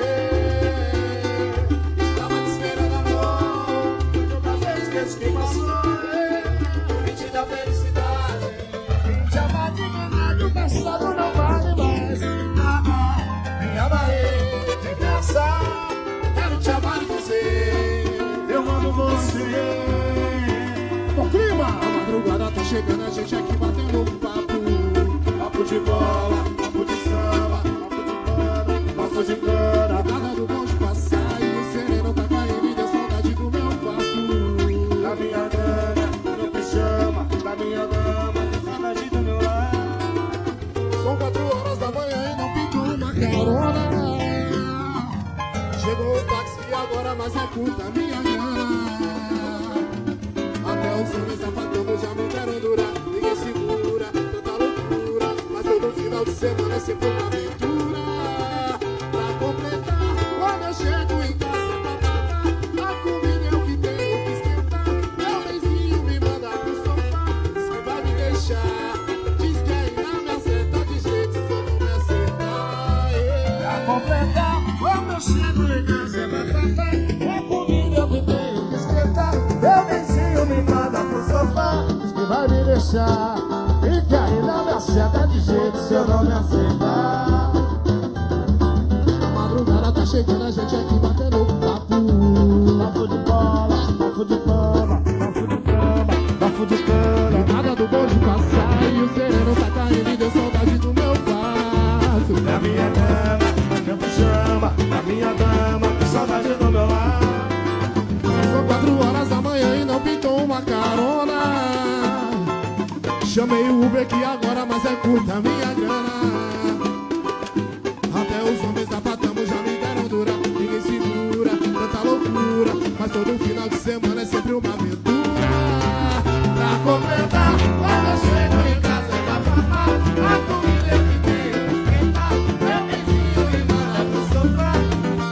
Estava te esperando, amor, muito prazer, esqueço que passou. E te dar felicidade e te amar de verdade. O passado não vale mais nada. Me amarrei, tem graça, quero te amar e dizer eu amo você. O clima, a madrugada tá chegando, a gente aqui batendo um papo. Papo de bola, papo de samba, papo de cana, papo de cana. Nada do bom de passar e o sereno tá caindo e deu saudade do meu quarto. Da minha cama, do meu pijama, da minha dama, deu saudade do meu lar. São quatro horas da manhã e não pintou uma carona. Chegou o táxi e agora mais é curta minha grana. Até os homens afastamos já me deram durar. Ninguém segura, tanta loucura, mas todo final de semana é sempre uma aventura. Pra completar, quando eu chego em casa pra pagar, a comida é o que tenho que esquentar. Meu vizinho me manda pro sofá, diz que vai me deixar, diz que ainda me acerta de jeito se eu não me acertar. Pra completar, quando eu chego em casa pra pagar, a comida é o que tenho que esquentar. Meu vizinho me manda pro sofá, diz que vai me deixar, e que ainda me acerta de jeito se eu não me acertar. A madrugada tá chegando, a gente aqui batendo um papo. Papo de bola, papo de cama, papo de cama, papo de cana. Nada do bom de passar e o sereno tá caindo e deu saudade do meu quarto. Da minha cama, meu pijama, da minha dama, deu saudade do meu lar. São quatro horas da manhã e não pintou uma carona. Chamei o Uber que agora mais é curta a minha grana. Até os homens da Patamo já me deram dura. Ninguém segura, tanta loucura, mas todo final de semana é sempre uma aventura. Pra completar, quando eu chego em casa é pra papar, a comida é o que tenho que esquentar. Meu vizinho me manda pro sofá,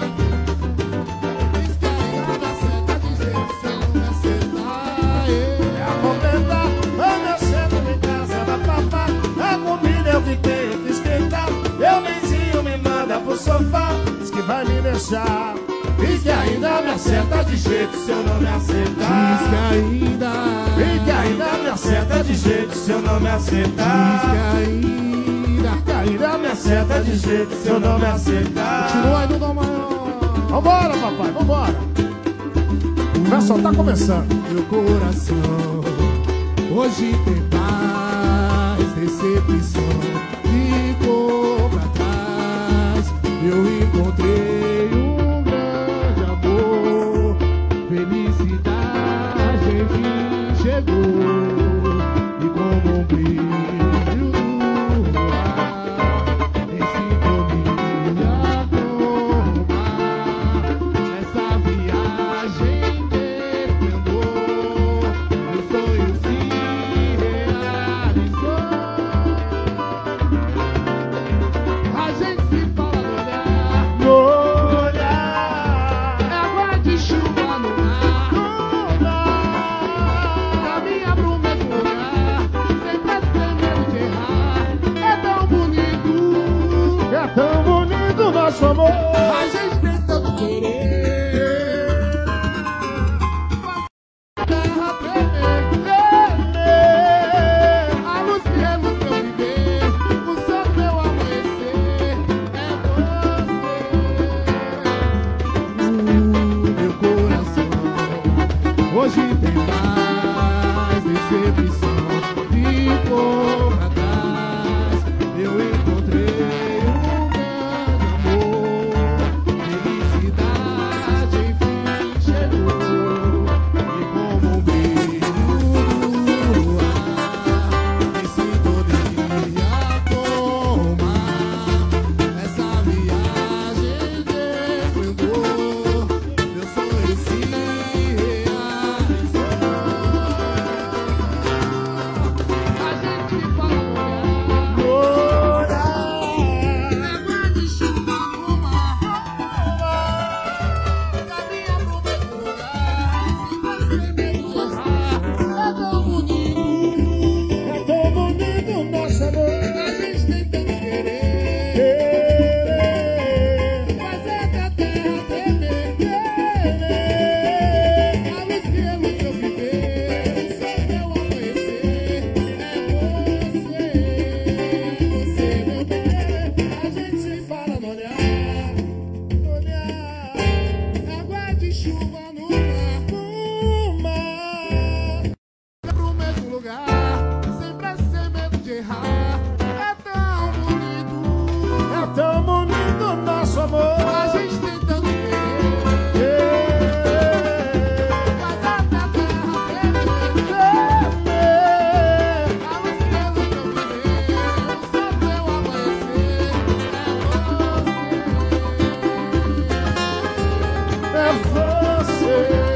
deixar. Diz que ainda me acerta de jeito se eu não me acertar. Diz que ainda, Diz que ainda me acerta de jeito se eu não me acertar. diz que ainda. Diz que ainda me acerta de jeito se eu não me acertar. Continua aí do Dom Maior. Vambora, papai, vambora. O pessoal tá começando. Meu coração hoje tem paz, decepção ficou pra trás. Eu encontrei um grande amor, felicidade enfim chegou. E como um brilho no ar, em sintonia com o mar, essa viagem de esplendor, meu sonho se realizou. A gente se fala no olhar, No olhar, é água de chuva no mar. Caminha pro mesmo lugar, sempre sem medo de errar. É tão bonito, é tão bonito nosso amor. a gente tem tanto querer. A terra tremer, tremer. A luz que reluz meu viver, o sol do meu amanhecer é você. O meu coração hoje tem paz, decepção ficou pra trás. Eu encontrei um grande amor, felicidade enfim chegou. E como um brilho no ar, em sintonia com o mar, essa viagem de esplendor, meu sonho se realizou. A gente fala no olhar, água de chuva no mar, caminha pro mesmo lugar, sem medo de errar. É tão bonito, É tão bonito nosso amor. a gente tem tanto querer. Fazer da terra tremer, tremer. A luz que reluz meu viver, o sol meu amanhecer é você. Você meu bem, a gente se fala no olhar, no olhar. Água de chuva no mar, pro mesmo lugar, sempre sem medo de errar. É tão bonito, É tão bonito nosso amor. a gente tem tanto querer. Fazer da terra tremer, tremer. A luz que reluz meu viver, o sol do meu amanhecer é É você.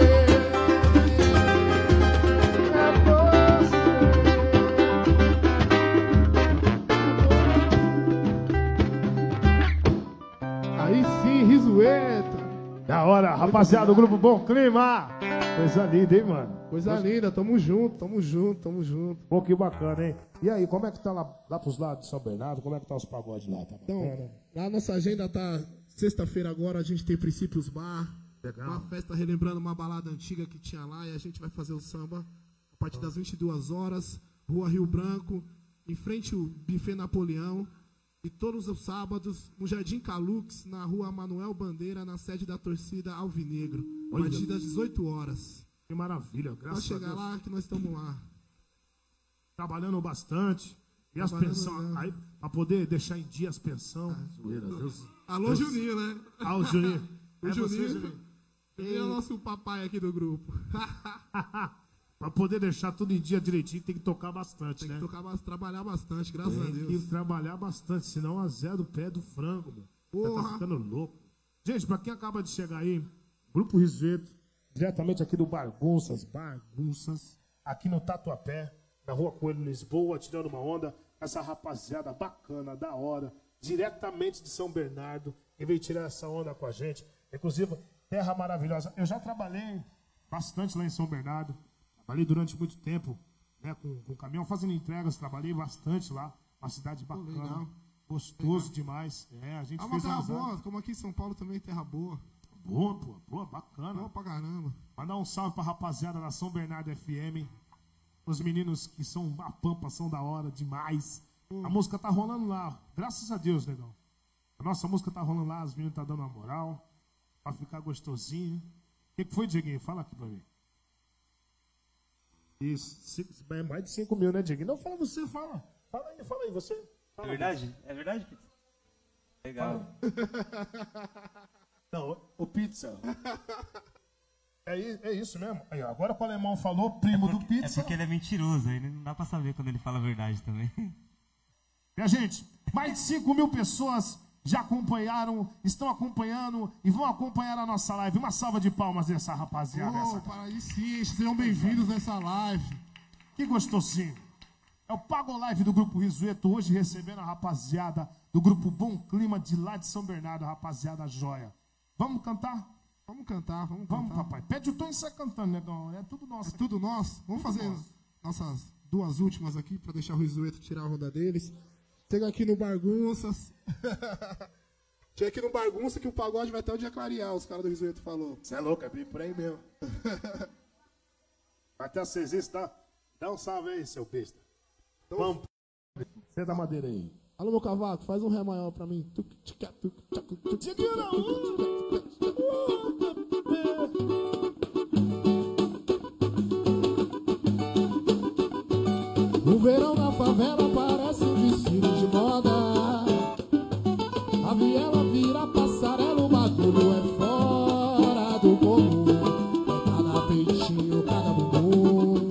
É você. Aí sim, risoeta. Da hora, rapaziada do Grupo Bom Clima. Coisa linda, hein, mano? Coisa linda, tamo junto, tamo junto, tamo junto. Pô, que bacana, hein? E aí, como é que tá lá, lá pros lados de São Bernardo? Como é que tá os pagodes lá? Tá Então, bacana? lá a nossa agenda tá sexta-feira agora, a gente tem Princípios Bar. Legal. Uma festa relembrando uma balada antiga que tinha lá e a gente vai fazer o samba a partir das vinte e duas horas, Rua Rio Branco, em frente ao Buffet Napoleão. E todos os sábados, no Jardim Calux, na Rua Manuel Bandeira, na sede da torcida Alvinegro. A Olha. partir das dezoito horas. Que maravilha, Pode graças a chegar Deus. lá que nós estamos lá. Trabalhando bastante. E as Trabalhando, pensões, né? aí, pra poder deixar em dia as pensões. Zoeira, Deus. Alô, Juninho, né? Ah, o Juninho. O É você, Juninho. Juninho. Ele é o nosso papai aqui do grupo. Pra poder deixar tudo em dia direitinho, tem que tocar bastante, Tem né? que tocar, bas- trabalhar bastante, graças a Tem Deus. que trabalhar bastante, senão azeda o pé do frango, meu. Já Porra. tá ficando louco. Gente, pra quem acaba de chegar aí, Grupo Risoeto, diretamente aqui do Bagunças, Bagunças, aqui no Tatuapé, na Rua Coelho, Lisboa, tirando uma onda, essa rapaziada bacana, da hora, diretamente de São Bernardo, que veio tirar essa onda com a gente. Inclusive, terra maravilhosa. Eu já trabalhei bastante lá em São Bernardo, trabalhei durante muito tempo, né, com, com caminhão, fazendo entregas, trabalhei bastante lá, uma cidade bacana. legal. Gostoso demais. É, a gente É uma fez terra amizade. boa, como aqui em São Paulo também, terra boa. Boa, pô, boa, bacana. Boa pra caramba. Mandar um salve pra rapaziada da São Bernardo F M. Os meninos que são a pampa, são da hora demais. A música tá rolando lá. Graças a Deus, negão. A nossa música tá rolando lá, os meninos tá dando uma moral. Pra ficar gostosinho. O que, que foi, Dieguinho? Fala aqui pra mim. Isso. Cinco, é mais de cinco mil, né, Dieguinho? Não, fala você, fala. Fala aí, fala aí, você. Fala É verdade? É verdade, Pizza? Legal. Não, o Pizza. É, é isso mesmo? Aí, ó, agora que o alemão falou, primo é porque, do Pizza. É porque ele é mentiroso, aí não dá pra saber quando ele fala a verdade também. Minha gente, mais de cinco mil pessoas já acompanharam, estão acompanhando e vão acompanhar a nossa live. Uma salva de palmas dessa rapaziada. Oh, Essa. para aí sim, sejam bem-vindos nessa live. Que gostosinho. É o Pago Live do Grupo Risueto, hoje recebendo a rapaziada do Grupo Bom Clima de lá de São Bernardo, a rapaziada joia. Vamos cantar? Vamos cantar, vamos, Vamos, cantar. papai. Pede o tom e sai cantando, negão. É tudo nosso. É tudo nosso. Vamos fazer nosso. nossas duas últimas aqui para deixar o Risueto tirar a roda deles. Chega aqui no Bargunças. Chega aqui no Bargunça que o pagode vai até o dia clarear, os caras do Risueto falou. Você é louco, é bem por aí mesmo. Até vocês isso, dá, dá um salve aí, seu besta. Então, Vamos. Você da madeira aí. alô, meu cavaco, faz um ré maior pra mim. O verão na favela parece um vestido de moda. A viela vira passarela, o bagulho é fora do comum. É cada peitinho, cada bumbum.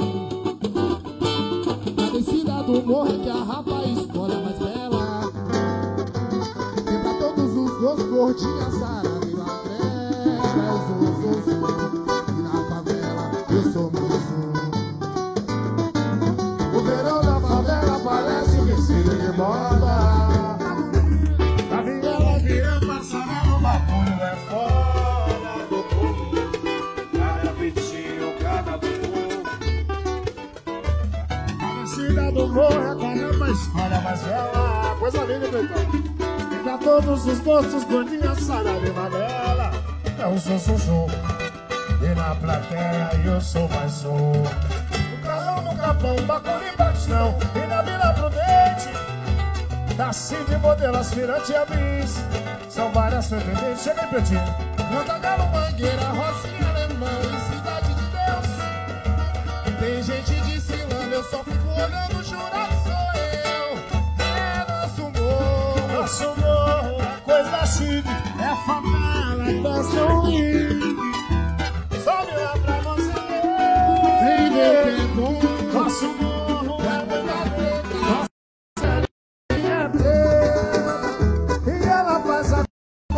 A descida do morro é que a rapa escolhe a mais bela. Tem pra todos os gostos, gordinha, sarada e magrela. Eu sou, sou, sou. E na favela eu sou mais um. O verão na favela parece um vestido de moda. A viela vira passarela, o bagulho é fora do comum. Cada peitinho, cada bumbum. A descida do morro é caramba, escolha mais bela. Coisa linda, meu irmão. E pra todos os gostos, gordinha, sarada e magrela. É o som, som, som. E na plateia eu sou mais um. No calão, no capão, bacuri, batidão. E na Vila Prudente, nasci de modelo, aspirante e avis. São várias pretendentes. Chega aí, Pretinho. Monta Galo, Mangueira, Rocinha, Alemão e Cidade de Deus. Tem gente desfilando, eu só fico olhando, jurado sou eu. É nosso morro. Nosso morro é coisa chique, é favela, é canção livre. Sobe lá pra você Vem ver o que é bom. Nosso morro é muita treta, nossa é preta, e ela faz a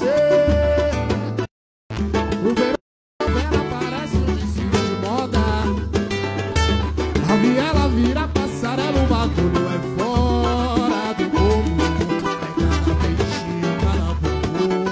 O verão na favela parece um vestido de moda. A viela vira passarela, o bagulho é fora do comum. É cada peitinho, cada bumbum.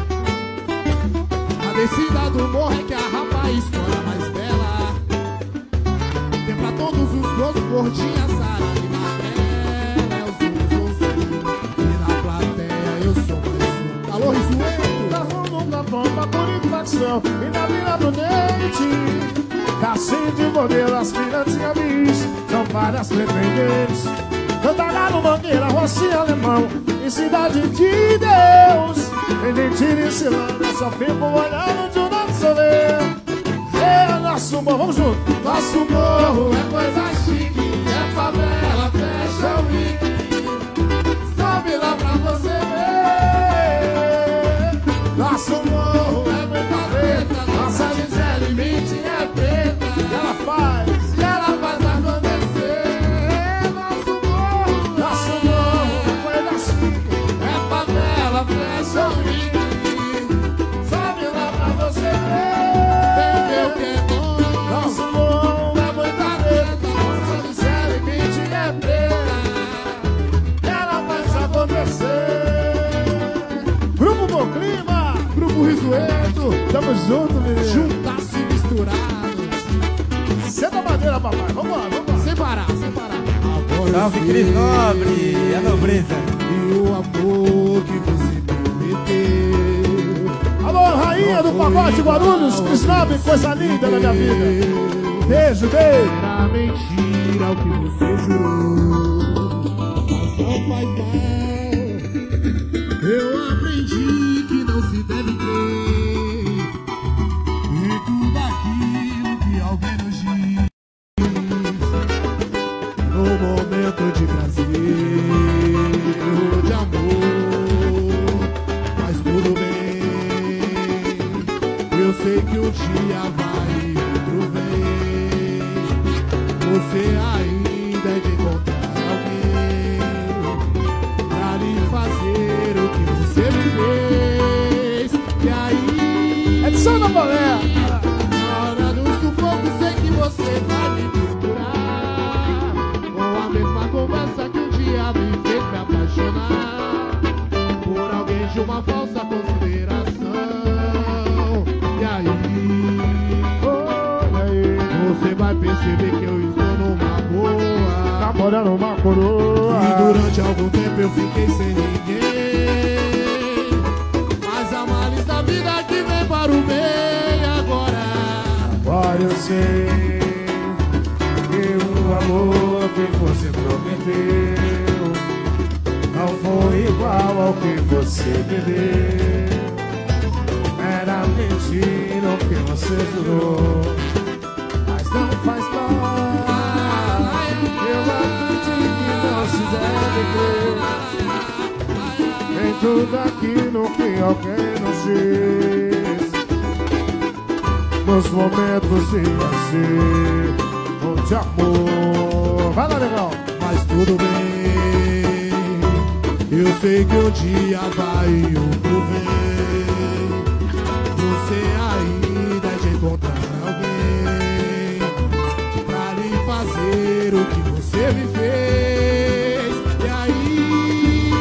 A descida do morro é que a rapa escolhe a mais bela. Tem pra todos os gostos, gordinha, sarada e magrela. Eu sou, sou, sou. E na plateia eu sou mais um. Alô, Risueto? na bomba por inflação e na Vila Prudente. Assim de modelo, aspirante e avis. São várias pretendentes. Cantará Mangueira, Rocinha, Alemão e Cidade de Deus. Tem mentira ensinando, eu só fico olhando de um lado soleiro. É nosso morro, vamos junto. Nosso morro é coisa chique, é favela, fecha o link. Sobe lá pra você ver. Nosso morro é muita treta, nossa Gisele Bündchen é preta. E ela faz, e ela faz acontecer. Nosso morro, nosso morro é coisa chique, é favela, fecha o link. Sobe lá pra você ver. Vem ver o que é bom. nosso morro é muita treta. Nossa Gisele Bündchen é preta. Ela faz acontecer. Grupo Bom Clima, Grupo Risueto, tamo junto, menino. juntar-se misturados. Senta a madeira, papai. Vamos lá, vamos lá. Sem parar, sem parar. A voz Salve, Cris Nobre, a nobreza. E o amor que você prometeu. Alô, rainha do pagode Guarulhos, Cris Nobre, coisa linda na minha vida. Beijo, beijo. Era mentira o que você jurou, mas não faz mal. Eu aprendi que não se deve crer em tudo aquilo que alguém nos diz. No momento de prazer ou de amor, mas tudo bem. Eu sei que um dia vai e outro vem. Você ainda é de encontrar alguém pra lhe fazer o que você me fez. E aí, É de São Nabolé. na hora do sufoco, sei que você vai me procurar com a mesma conversa que um dia me fez me apaixonar por alguém de uma falsa consideração. E aí, Olha aí. você vai perceber que eu estou numa boa. Namorando uma coroa. E durante algum tempo eu fiquei sem ninguém, mas a males da vida que vem para o bem agora. Agora eu sei que o amor que você prometeu não foi igual ao que você me deu. Era mentira o que você jurou, mas não faz mal. Eu aprendi que não se deve crer em tudo aquilo que alguém nos diz. Nos momentos de prazer ou de amor. Vai lá, legal. Mas tudo bem, eu sei que um dia vai e outro vem. Você ainda é de encontrar alguém pra lhe fazer o que você me fez. E aí,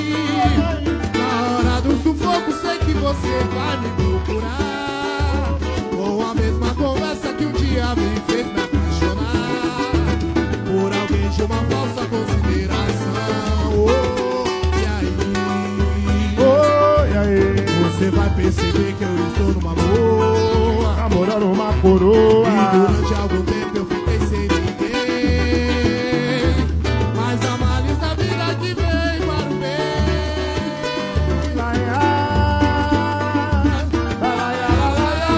na hora do sufoco, sei que você vai me procurar com a mesma conversa que um dia me fez me apaixonar por alguém de uma falsa consideração. Oh, e aí, Oh, e aí? você vai perceber que eu estou numa boa. Namorando uma coroa. E durante algum tempo eu fiquei sem ninguém, mas a males da vida que vem para o bem. Lai, ai, lai, ai,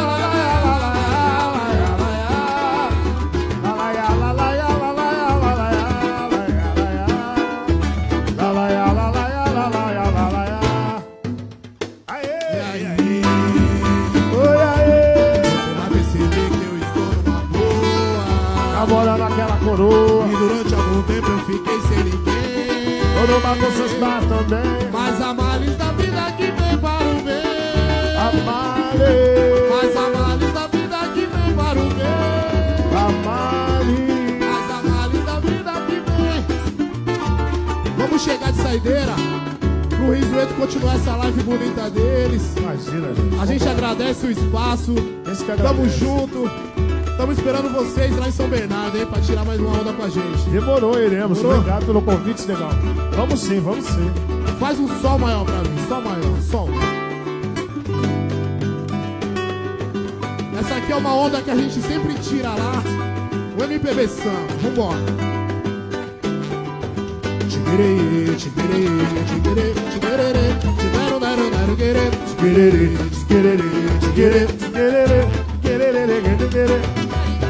E aí, Oi, aê. você vai perceber que eu estou numa boa. Namorando aquela coroa. E durante algum tempo eu fiquei sem ninguém, Todo bagunça está também. mas a males da vida que vem para o bem. Amare, Mas a males da vida que vem para o bem. amare. Mas a males da vida que vem. Vamos chegar de saideira pro Risoeto continuar essa live bonita deles. Imagina, gente. A gente agradece o espaço. Esse que Tamo agradece. junto. Estamos esperando vocês lá em São Bernardo, hein, pra tirar mais uma onda com a gente. Demorou, iremos. Demorou? Obrigado pelo convite, legal. Vamos sim, vamos sim. Faz um sol maior pra mim, sol maior, sol. Essa aqui é uma onda que a gente sempre tira lá, o M P B Samba. Vambora. Tigre, tigre, tigre, tigre, tigre, nero, nero, guerê. Tiquerere, tiquerere, tiquerere, tiquerere, tiquerere, tiquerere.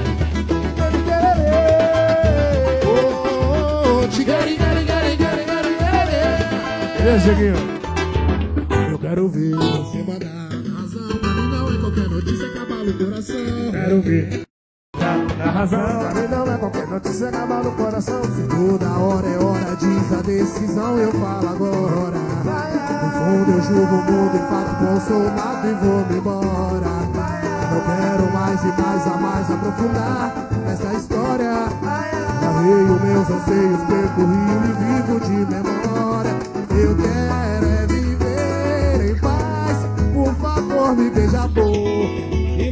Oh, tigre, tigre, tigre, tigre, tigre. E aí, Cheguinho? Eu quero ver você mandar razão. Pra mim não é qualquer notícia que abala o coração. Quero ver. Na razão, pra mim não é qualquer notícia que abala o coração. Toda hora é hora, diz a decisão, eu falo agora. No fundo eu julgo o mundo e faço bom soldado e vou-me embora. Não quero mais e mais a mais aprofundar nessa história. Narrei os meus anseios, percorri e vivo de memória. Eu quero é viver em paz, por favor me beija a boca. E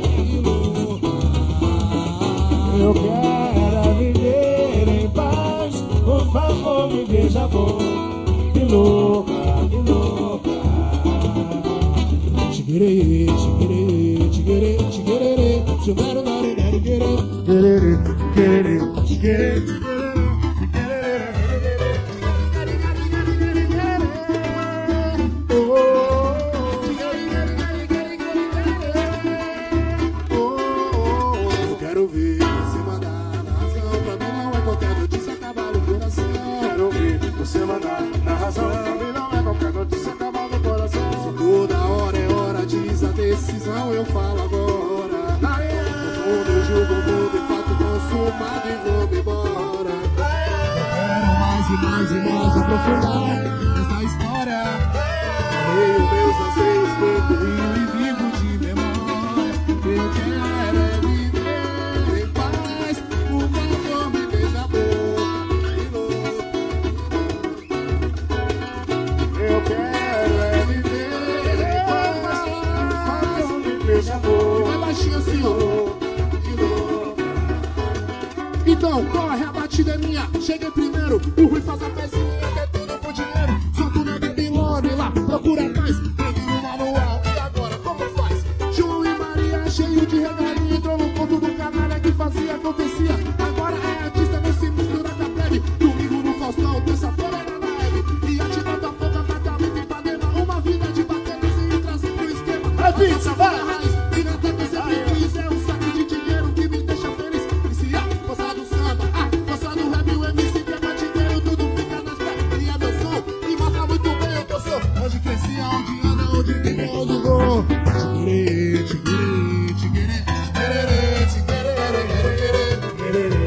louca, e louca. Eu quero viver em paz. louca, que louca. Tigre, tigre, tigre, tigre, chumaram na arena, tigre, tigre, tigre, tigre. Você mandar na razão, também não é qualquer notícia acabar no coração. Se toda hora é hora de a decisão, eu falo agora. No fundo eu julgo o mundo e fato consumado e vou me embora. Quero mais e mais e mais aprofundar essa história. Leio meus anseios, perco rio e vivo de memória. Eu quero é viver em paz, por favor me beija a boca. Eu quero é viver em paz, me beija a boca. Vai baixinho assim, ó. Então, corre, a batida é minha. Cheguei primeiro, o Rui faz a pecinha, que é tudo por dinheiro. Solto na Babilônia lá, procura mais. Peguei no manual, e agora como faz? João e Maria, cheio de regalinho. Entrou no ponto do canalha que fazia, acontecia. Agora é artista, não se mistura com a plebe. Domingo no Faustão, terça-feira na live. E arte bota fogo, apartamento em Ipanema. Uma vida de bacana sem entrar sempre no esquema. Vai, pizza, vai! E na teta sempre quis, é um saco de dinheiro que me deixa feliz. E se a força do samba, a força do rap, o M C que é batideiro, tudo fica nas pernas. E é meu som, e mostra muito bem o que eu sou. Onde cresci, aonde anda, onde vive, onde vou. Tigre, tigre, tigre, tigre, tigre,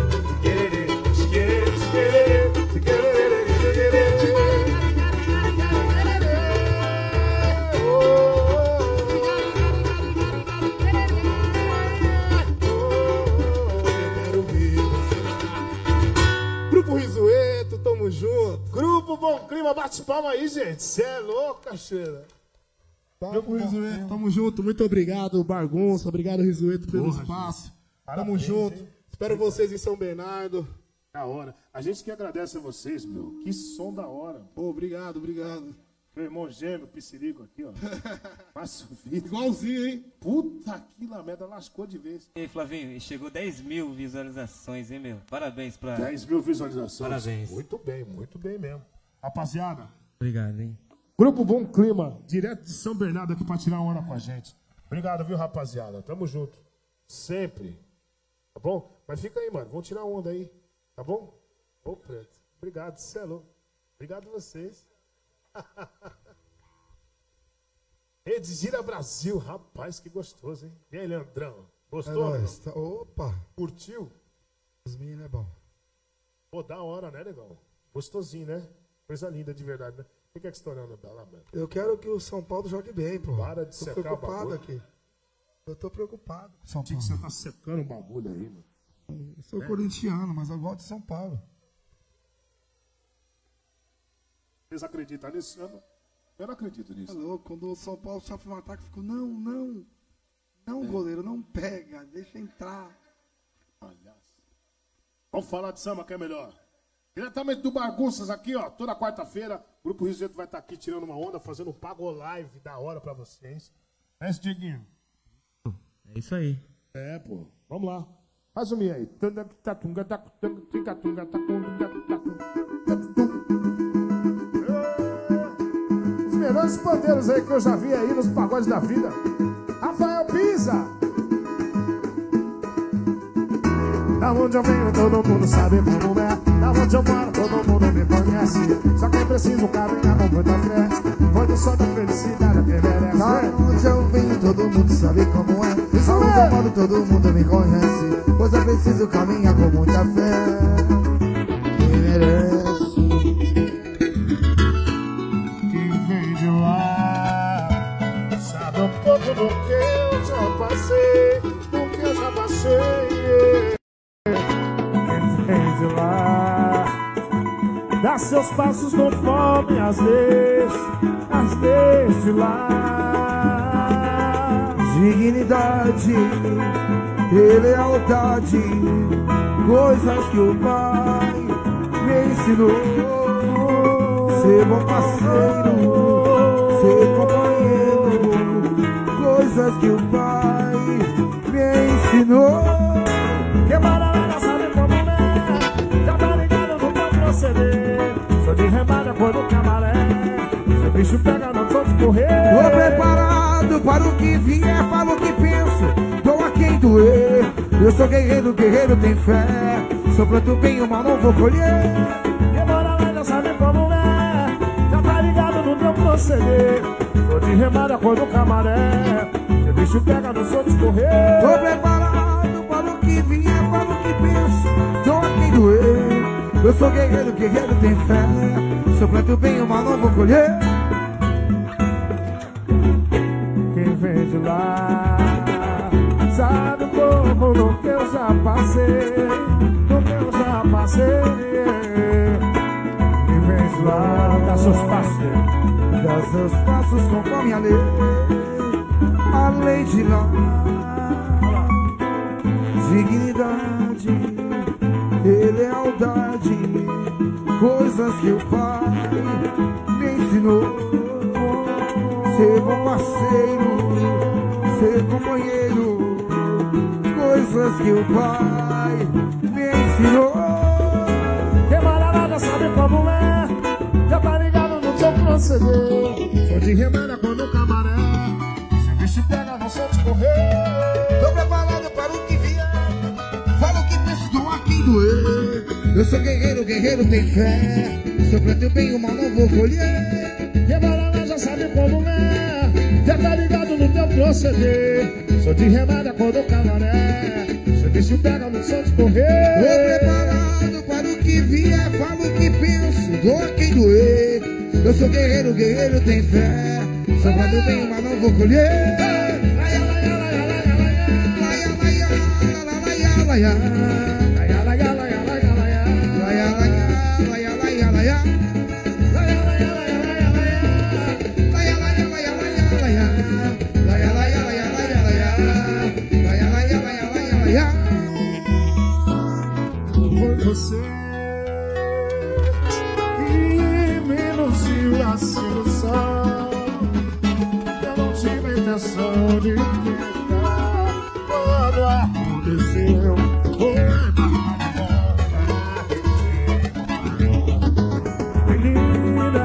Grupo Risoeto, tamo junto. Grupo Bom Clima, bate palma aí, gente. Cê é louco, cacheira. Grupo Risoeto, tamo junto. Muito obrigado, Bargunça. Obrigado, Risoeto, pelo Porra, espaço. gente. Tamo Parabéns, junto. hein? Espero vocês em São Bernardo. Da hora. A gente que agradece a vocês, meu. Que som da hora. Pô, obrigado, obrigado. Meu irmão gêmeo, Piscirico aqui, ó. Passa o vídeo. Igualzinho, hein? Puta que la merda, lascou de vez. E aí, Flavinho, chegou dez mil visualizações, hein, meu? Parabéns pra... dez mil visualizações. Parabéns. Muito bem, muito bem mesmo. Rapaziada, Obrigado, hein? Grupo Bom Clima, direto de São Bernardo aqui pra tirar uma onda com a gente. Obrigado, viu, rapaziada? Tamo junto. Sempre. Tá bom? Mas fica aí, mano. Vamos tirar onda aí. Tá bom? Ô, Preto. Obrigado, cê é louco. Obrigado a vocês. Rede Gira Brasil. Rapaz, que gostoso, hein? E aí, Leandrão? Gostou? É nóis, tá- Opa, Curtiu? os meninos é bom. Pô, da hora, né, negão? Gostosinho, né? Coisa linda de verdade, né? O que é que você tá olhando lá, mano? Eu quero que o São Paulo jogue bem, pô. Para de tô secar o preocupado bagulho. aqui. Eu tô preocupado com São Que Paulo. que você tá secando o bagulho aí, mano? Eu sou corintiano, mas eu gosto de São Paulo. Vocês acreditam nisso? Eu não, eu não acredito Tá nisso. louco, quando o São Paulo sofre um ataque, eu fico, não, não. Não, goleiro, não pega, deixa entrar. Olha. Vamos falar de samba que é melhor. Diretamente do Bargunças aqui, ó. Toda quarta-feira, o Grupo Risoeto vai estar aqui tirando uma onda, fazendo um pago live da hora pra vocês. É isso, Diguinho? É isso aí. É, pô. Vamos lá. Faz o mi aí. Os melhores pandeiros aí que eu já vi aí nos pagodes da vida. Rafael Pisa. Da onde eu venho, todo mundo sabe como é. Da onde eu moro, todo mundo me conhece. Só que é preciso caminhar com muita fé. Foi do sol da felicidade que merece. Da onde eu venho, todo mundo sabe como é. Isso Onde mesmo. eu moro, todo mundo me conhece. Pois é preciso caminhar com muita fé. Quem merece. Quem vem de lá sabe um pouco do que eu já passei, do que eu já passei. Quem vem de lá dá seus passos conforme as leis, as leis de lá. Dignidade e lealdade, coisas que o pai me ensinou. ser bom parceiro, ser companheiro, coisas que o pai me ensinou. Que baralho sabe como é, já tá ligado no meu proceder. Sou de remada cor do camaré, se o bicho pega não sou de correr. Tô preparado para o que vier, falo o que penso, tô a quem doer. Eu sou guerreiro, guerreiro tem fé, sou planto bem, o mal não vou colher. Que baralho já sabe como é, já tá ligado no meu proceder. Sou de remada cor do camaré, se o bicho pega não sou de correr. Tô preparado para o que vier, falo o que penso, tô a quem doer. Eu sou guerreiro, guerreiro tem fé, sou planto bem, o mal não vou colher. Quem vem de lá sabe um pouco do que eu já passei, do que eu já passei. Quem vem de lá dá seus passos, Dá seus passos conforme a lei, a lei de lá. Dignidade e lealdade, coisas que o pai me ensinou. Ser bom parceiro, ser companheiro, coisas que o pai me ensinou. que maralada sabe como é, já tá ligado no seu proceder. Sou de remada quando o camaré, se o bicho pega não sou de correr. Tô preparado para o que vier, falo o que penso, tô a quem doer. Eu sou guerreiro, guerreiro tem fé, se eu planto bem, o mal não vou colher. Que baralho já sabe como é, já tá ligado no teu proceder. Sou de remada quando o camaré, se o bicho pega não sou de correr. Tô preparado para o que vier, falo o que penso, dou a quem doer. Eu sou guerreiro, guerreiro tem fé, se eu planto bem, o mal não vou colher. Laia, laia, laia, laia, laia, laia, laia, laia, laia, laia, laia, laia. Foi você que me induziu a sedução. Eu não tive a intenção de tentar. Quando aconteceu, foi menina,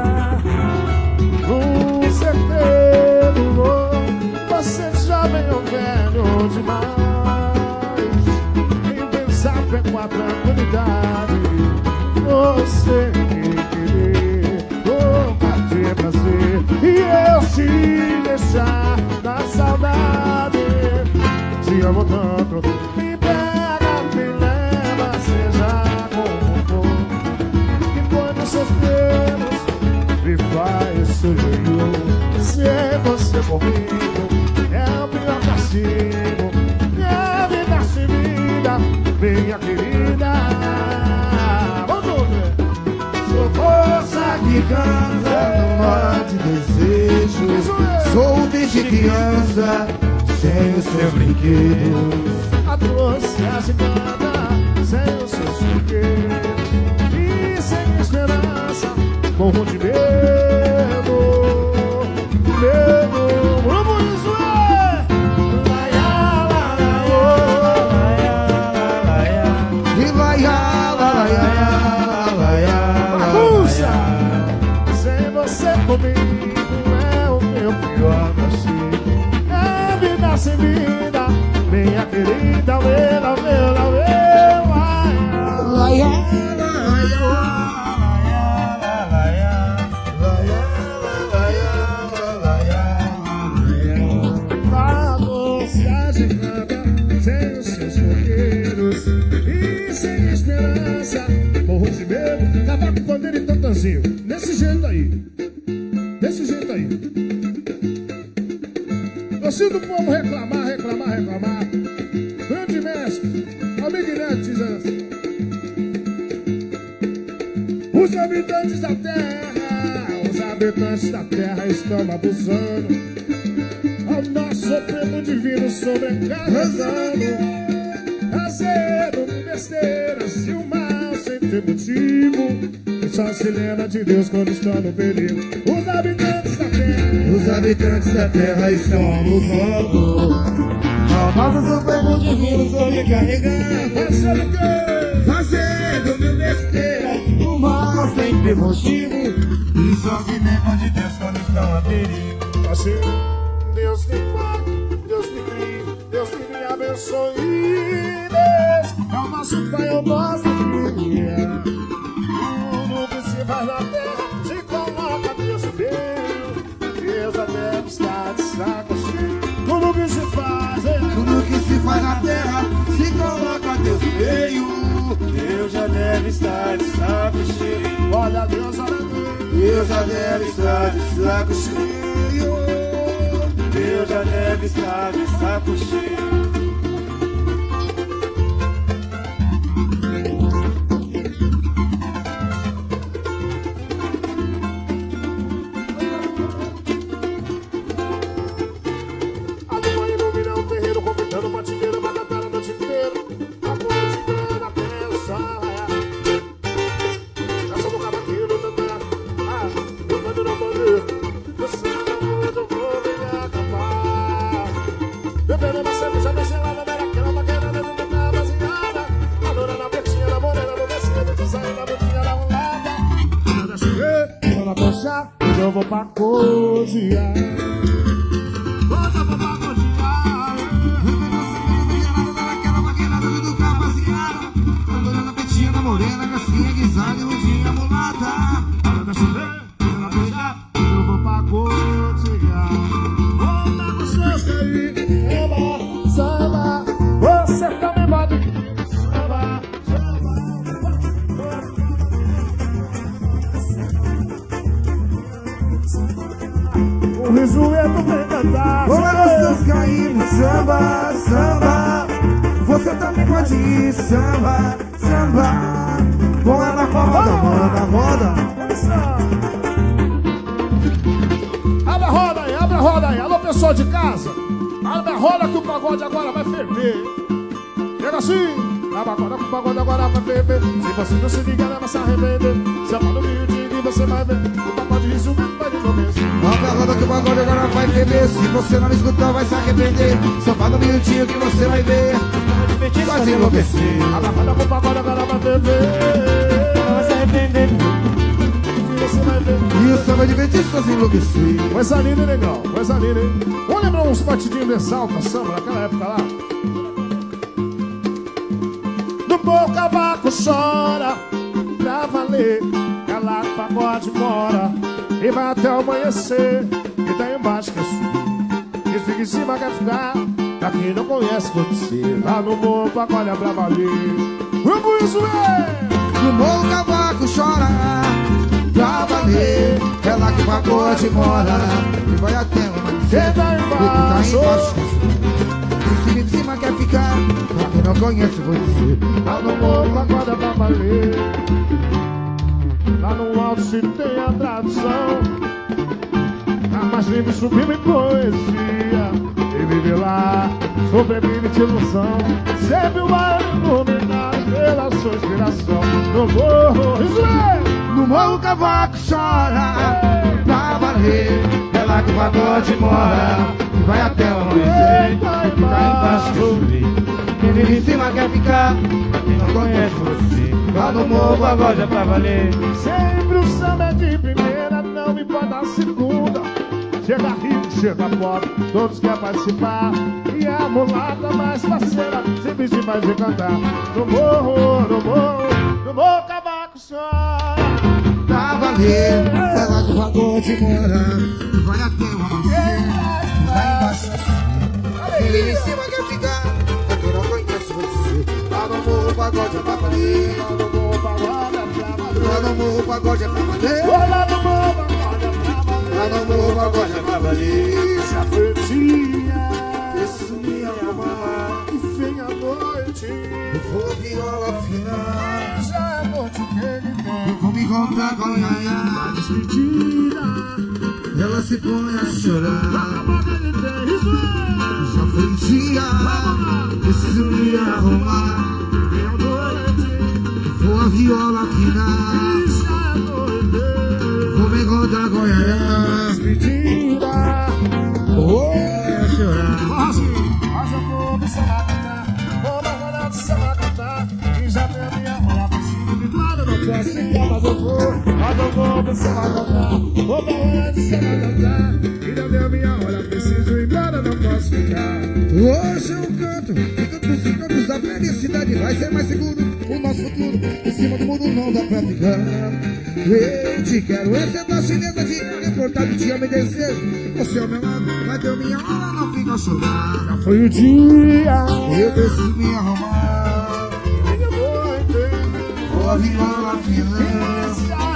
um segredo. Você jovem ou velho demais, em pensar com a tranquilidade. Você me querer, nunca ter prazer, e eu te deixar na saudade. Te amo tanto, me pega, me leva, seja como for. E põe nos seus dedos, me faz sorrir. Ser você comigo é o pior castigo, minha vida sem vida, minha querida. Vamos ver. Sou força que cansa, não há de desejo. Sou desde criança, sem os seus brinquedos. A doce a cigana, sem os seus brinquedos. E sem esperança, morro de medo. Medo, vamos isso é. Laia, laia, laia, laia. E laia, laia, laia, Bagunça! Sem você comigo é o meu pior castigo. É vida sem vida, minha querida, vela, vela, vela. laia, laia, sem os seus coqueiros e sem esperança, morro de medo. Tabaco, pandeiro e tantanzinho, desse jeito aí, desse jeito aí. Eu sinto o povo reclamar, reclamar, reclamar. Grande mestre, amigo Neto, os habitantes da terra, os habitantes da terra estão abusando ao nosso prêmio divino sobrecarregando, trazendo besteiras e o mal sem ter motivo. só se lembra de Deus quando estão no perigo. Os habitantes da terra, Os habitantes da terra estão no fogo. Nossa supremo divino sobrecarregando. fazendo o quê? Fazendo mil besteiras, o mal sem ter motivo. E só se lembram de Deus quando estão a perigo. Assim, Deus me guarde, Deus me crie, Deus me abençoe. Deus é o nosso Pai, é o nosso Guia. Tudo que se faz na terra, se coloca Deus no meio. Deus já deve estar de saco cheio. Tudo que se faz, é Tudo que se faz na terra, se coloca Deus no meio. Deus já deve estar de saco cheio. olha Deus, olha Deus. Deus já deve estar de saco cheio. Deus já deve estar de saco cheio. A lua ilumina o terreiro, convidando uma tineira, uma cantada a noite inteira. A música na peça. Dança do cavaquinho, do tantã. Ah, eu mando na bandeira. Você hoje eu vou me acabar. Bebendo uma cerveja bem gelada, na cama, querendo dentro da baseada. A dona na pretinha, na morena, no vestido, de sair na botinha, na rolada. Nada chover, vou na coxa, hoje eu vou pra cozinhar. Hoje eu vou pra cozinhar. Naquela maquinada do carro baseada. Andando na petinha da morena, gracinha guisada e luzinha mulata. Nada chover, vou na coxa, hoje eu vou pra cozinhar. Vou dar gostoso aí, samba, samba. Você também pode samba, samba. O risoeto vem cantar. Vamos gostoso cair no samba, samba. Você também pode ir, samba, samba. Com ela na roda, roda, roda. Abre a roda aí, abre a roda aí. Alô, pessoal de casa. Abre a roda que o pagode agora vai ferver. Chega assim. Abre a roda que o pagode agora vai ferver. Se você não se liga, ela vai se arrepender. Você fala no meio dia e você vai ver. O pagode resumido vai de começo. Abre a roda que o bagulho agora vai beber. Se você não escutar, vai se arrepender. Só fala um minutinho que você vai ver. Vai se enlouquecer. Abre a roda que o pagode agora vai ferver. Vai se arrepender. Você vai ver. E o samba divertir só se enlouquecer. Coisa linda, hein, legal? Coisa linda, hein? Vamos lembrar uns batidinhos de salta, samba, naquela época lá? No bom cavaco chora, pra valer. Ela no pagode mora e vai até o amanhecer. E daí embaixo quer subir, e fica em cima quer ficar. Pra quem não conhece, vou dizer, lá no bom pagode é pra valer. Vamos isso, é! No morro cavaco chora, pra valer. Ela que o pagode mora e vai até o amanhecer. Senta aí E tu tá embaixo. embaixo. E se em cima quer ficar. Pra quem não conhece, vou dizer. Lá no morro pagode é pra valer. Lá no alto se tem a tradição. A mais livre sublime em poesia. E vive lá, sobrevive de ilusão. Sempre vai iluminar pela sua inspiração. No morro, isso é! No morro cavaco chora, pra valer. Ela que o pagode mora e vai até o amanhecer. E tá embaixo quer subir. Quem vive em cima quer ficar. Pra quem não conhece você. Lá no morro pagode é pra valer. Sempre o samba é de primeira, não importa a segunda. Chega rico, chega pobre, todos querem participar. E a mulata mais parceira sempre se faz cantar. No morro, no morro, no morro cavaco chora. Pra valer. Ela que o pagode mora e vai até o amanhecer. E tá embaixo quer subir. Quem vive em cima quer ficar. Pra quem não conhece você. Lá no morro pagode é pra valer. Lá no morro pagode é pra valer. Lá no morro pagode é pra valer. Lá no morro pagode é pra valer. Lá no morro pagode é pra valer. Se a frutinha Isso me ama. e vem a noite, Eu vou viola final. já é noite que ele vem. Eu vou me encontrar com a Yaya. Despedida, Ela se põe a chorar. acabou que ele tem, isso é! Já foi um dia. Preciso me arrumar. Vem a noite, Vou a viola final. já é noite. da Goiânia. Mentira. Oh, é chorar. Mas eu vou me cantar. Vou na roda de samba cantar. E já tem a minha rola pra cima de lado. Não posso ficar, mas eu vou. Mas eu vou me cantar. Vou na roda de samba cantar. E já tem a minha rola. Preciso ir embora, não posso ficar. Hoje eu canto, fica pros cantos da felicidade. Vai ser mais seguro o nosso futuro. Em cima do mundo não dá pra ficar. Eu te quero, essa é da chinesa de cara importado. Te amo e desejo. Você ao meu lado, vai ter minha hora, não fica a chorar. Já foi o dia. Eu desci me arrumar. Minha noite. Vou a viola final.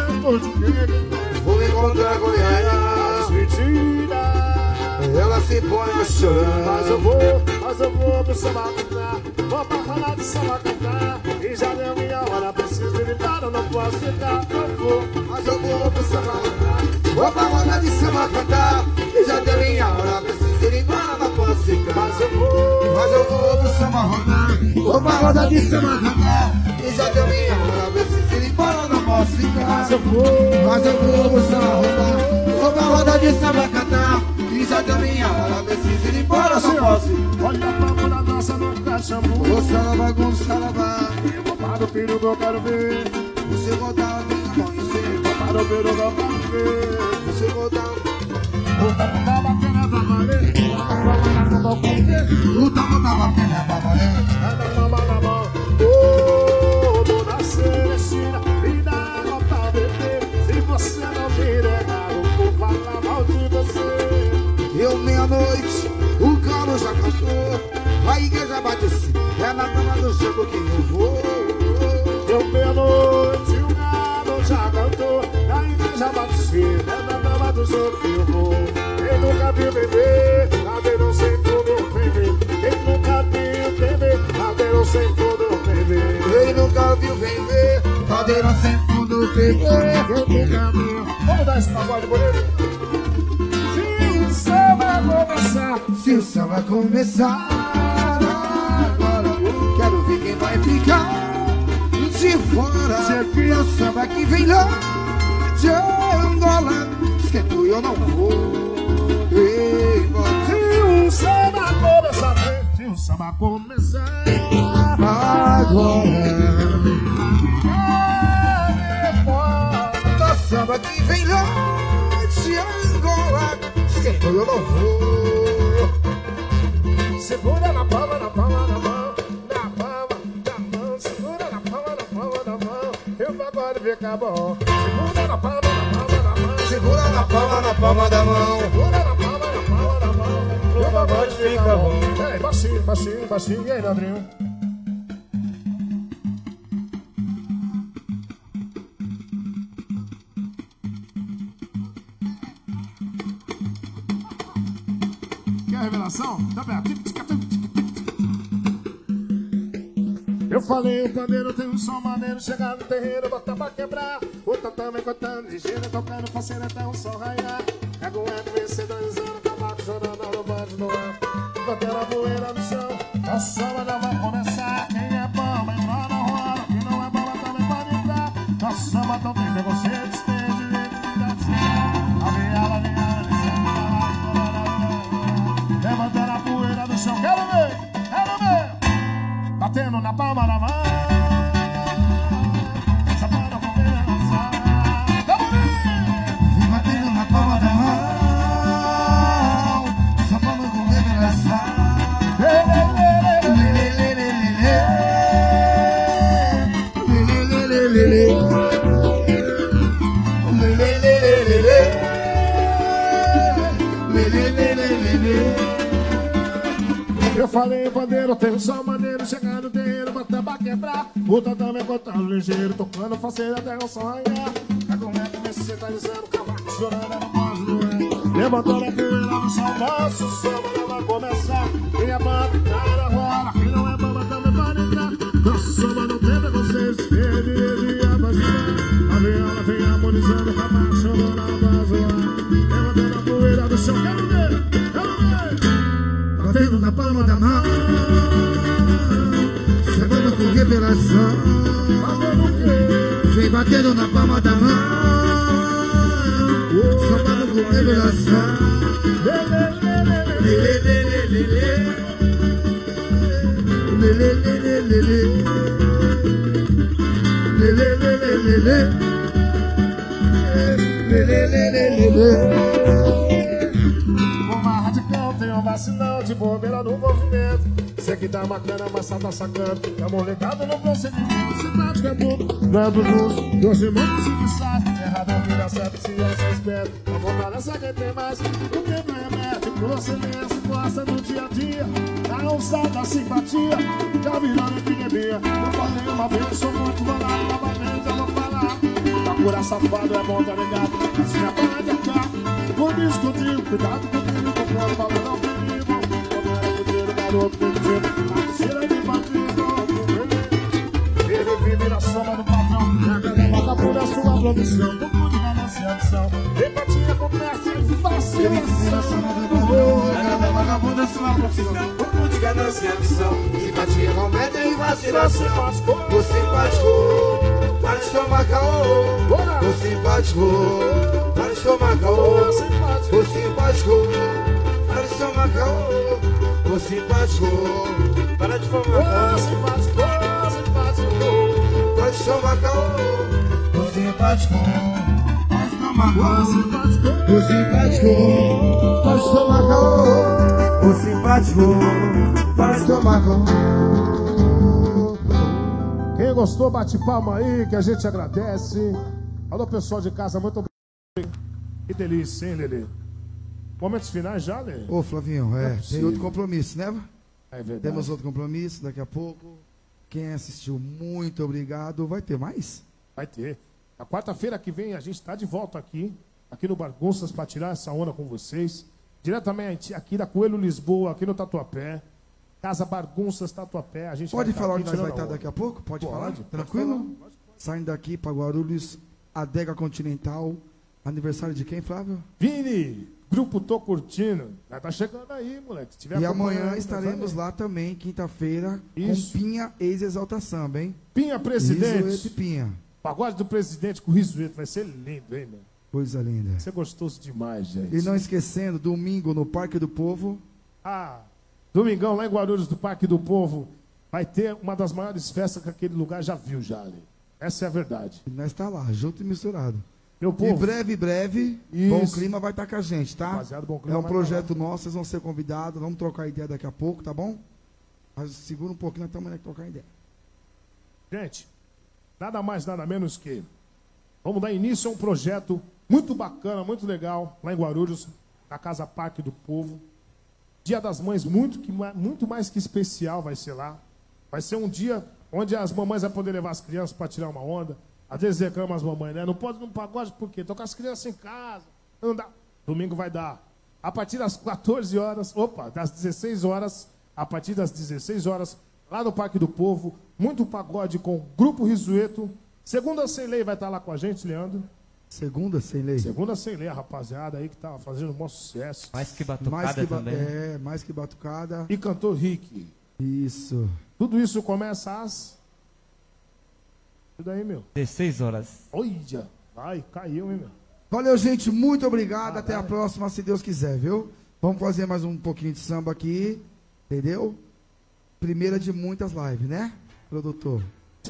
Vou encontrar a Goiânia. Mentira. Ela se põe a chorar. Mas eu vou, mas eu vou pro samba cantar. Vou pra roda de samba cantar. E já deu minha hora, preciso ir embora, não posso ficar. Eu vou, Mas eu vou pro samba cantar. Vou pra roda de samba cantar. E já deu minha hora, preciso ir embora, não posso ficar. mas eu vou. Mas eu vou pro samba rodar. Vou pra roda de samba cantar. E já deu minha hora, preciso ir embora, não posso ficar. Mas eu vou. Mas eu vou pro samba rodar. Vou pra roda de samba cantar. E já deu minha hora, preciso ir embora, não posso ficar. Olha pra mão na dança no cachambu. Ô salava, gon salava. Eu vou para o peru, eu quero ver. Você rodar, vem amanhecer. Para o peru, eu quero ver. Você rodar. O taco tá batendo pra valer. A palma na mão, qualquer. O taco tá batendo pra valer. Anda a palma na mão. Ô, dona Celestina, me dá água pra beber. Se você não me negar, eu vou falar mal de você. Eu meia-noite, o galo já cantou. A igreja bate assim, é na cama do jogo que eu vou. Deu meia-noite, o galo já cantou. Na igreja batida, é na cama do jogo que eu vou. Quem nunca viu bebê, cadeirão sem tudo bebê. Quem nunca viu bebê, cadeirão sem tudo bebê. Quem nunca viu vem ver, cadeira sem fundo bebê. Quem nunca viu. Vamos dar esse pagode bonito? Se o samba começar, Se o samba começar agora, quero ver quem vai ficar de fora. E o samba que vem lá de Angola, esquento eu não vou embora. se o samba começar, se o samba começar, Agora, agora, o samba que vem lá de Angola, esquento eu não vou. segura na palma, na palma, na mão, na palma, na mão, segura na palma, na palma, na mão, e o pagode fica bom. Segura na palma, na palma, na mão, Segura na palma, na palma da mão. segura na palma, na palma, na mão, e o pagode fica bom. Ei, baixinho, baixinho, baixinho, e aí, Leandrinho? Quer a revelação? Tá perto. Eu falei, o pandeiro tem um som maneiro. Chegar no terreiro, botar pra quebrar. O tatame cortando de gelo, tocando faceiro até o sol raiar. Pega o eco, vencedor, tabaco, chorando no bando no ar. Batendo a poeira no chão, a samba já vai começar. Quem é bom, vai entrar na roda. Quem não é bom, também pode entrar. A samba tão bem, você esteja direito de dançar. A viela, a viela, levantando a poeira do chão. Quero ver, quero ver. Batendo na palma da mão. Essa palma com meia lançar. Vamos ver. Vem batendo na palma da mão. Só palma com revelação. Eu falei, o pandeiro tem um som maneiro. Chegar no terreiro, botar pra quebrar. O tatame cortando ligeiro, tocando faceiro até o som raiar. Tá com medo, vê se cê tá dizendo, cavaco chorando, eu não posso doer. Levantando a poeira no chão, nosso samba já vai começar. Quem é banda, tá na roda. Quem não é banda, também pode entrar. Nosso samba não tem preconceito, ele, ele, a vazia. A viola vem harmonizando, cavaco chorando, a vazia. Levantando a poeira no chão, quero ver, quero ver. Batendo na palma da mão. Semana com revelação. Batendo o quê? Vem batendo na palma da mão. O Samba do grupo Revelação. Lê, lê, lê, lê, lê, lê. Lê, lê, lê, lê, lê, lê. Lê, lê, lê, lê, lê, lê. Lê, lê, lê, lê, lê, lê. Uma radical tem um vacilão de bobeira no movimento. Cê que tá bacana, mas só tá sacando. Tá molecado no procedimento. Simpático é tudo, não é do uso. Dois irmãos se sai. Errado vira certo, se você é esperto. A vontade é quem tem mais. O tempo é médico, procedência. Gosta do dia a dia. A onça da simpatia. Já virando epidemia. Eu falei uma vez, sou muito bolado. Novamente eu vou falar. Pra curar safado é bom, tá ligado? Assim é para de achar. Por isso que eu digo, cuidado comigo. Com o plano falando ao perigo. Como era fudido, garoto perdido. A tira de patrícia. Ele vive na soma do patrão. Na casa vagabunda é sua produção. Pouco de negociação. Empatia com mestre de vacilação. Na casa vagabunda é sua profissão. Pouco de ganância e ambição. Simpatia com média e vacilação. O simpático, para de tomar caô. O simpático, para de tomar caô. O simpático, para de tomar caô. O simpático, para de tomar caô. O simpático, o simpático. Para de tomar caô. O simpático, para de tomar caô. O simpático, para de tomar caô. O simpático, para de tomar caô. Quem gostou, bate palma aí, que a gente agradece. Alô, pessoal de casa, muito obrigado. Que delícia, hein, Lelê? Momentos finais já, Lelê? Ô, Flavinho, é, é tem possível. outro compromisso, né? É verdade. Temos outro compromisso daqui a pouco. Quem assistiu, muito obrigado. Vai ter mais? Vai ter. Na quarta-feira que vem a gente está de volta aqui, aqui no Bagunças, para tirar essa onda com vocês. Diretamente aqui da Coelho Lisboa, aqui no Tatuapé. Casa Bagunças, Tatuapé. A gente Pode vai falar tá onde nós aqui vai tirando estar a daqui a pouco? Pode, Pode, falar? pode Tranquilo? falar. Saindo daqui para Guarulhos, Adega Continental. Aniversário de quem, Flávio? Vini, Grupo Tô Curtindo. Já tá chegando aí, moleque. Se tiver E acompanhando, amanhã vai estaremos ver. lá também, quinta-feira, com Isso. Pinha Ex-Exalta Samba, hein? Pinha Presidente. Risoeto e Pinha. Pagode do Presidente com Risoeto. Vai ser lindo, hein, meu? Coisa linda. Vai ser gostoso demais, gente. E não esquecendo, domingo no Parque do Povo. Ah, domingão lá em Guarulhos, do Parque do Povo, vai ter uma das maiores festas que aquele lugar já viu, já ali. Essa é a verdade. E nós está lá, junto e misturado. Meu E povo, breve, breve, Isso. Bom Clima vai estar com a gente, tá? Rapaziada, Bom Clima É um vai projeto nosso, vocês vão ser convidados, vamos trocar ideia daqui a pouco, tá bom? Mas segura um pouquinho, nós estamos aqui trocar ideia. gente, nada mais, nada menos que vamos dar início a um projeto muito bacana, muito legal, lá em Guarulhos, na Casa Parque do Povo. Dia das Mães, muito, que, muito mais que especial vai ser lá. Vai ser um dia onde as mamães vão poder levar as crianças para tirar uma onda. Às vezes reclamam as mamães, né? Não pode ir num pagode, por quê? Tô com as crianças em casa. Não dá. Domingo vai dar. A partir das quatorze horas, opa, das dezesseis horas, a partir das dezesseis horas, lá no Parque do Povo, muito pagode com o Grupo Risoeto. Segunda Sem Lei vai estar lá com a gente, Leandro. Segunda, sem lei. Segunda Sem Lei, a rapaziada aí que tá fazendo um bom sucesso. Mais que batucada Mais que, ba- também. é, mais que batucada. E cantor Rick. Isso. Tudo isso começa às... Tudo aí, meu. dezesseis horas. Olha, vai, caiu, hein, meu. Valeu, gente. Muito obrigado. Até a próxima, se Deus quiser, viu? Vamos fazer mais um pouquinho de samba aqui. Entendeu? Primeira de muitas lives, né, produtor?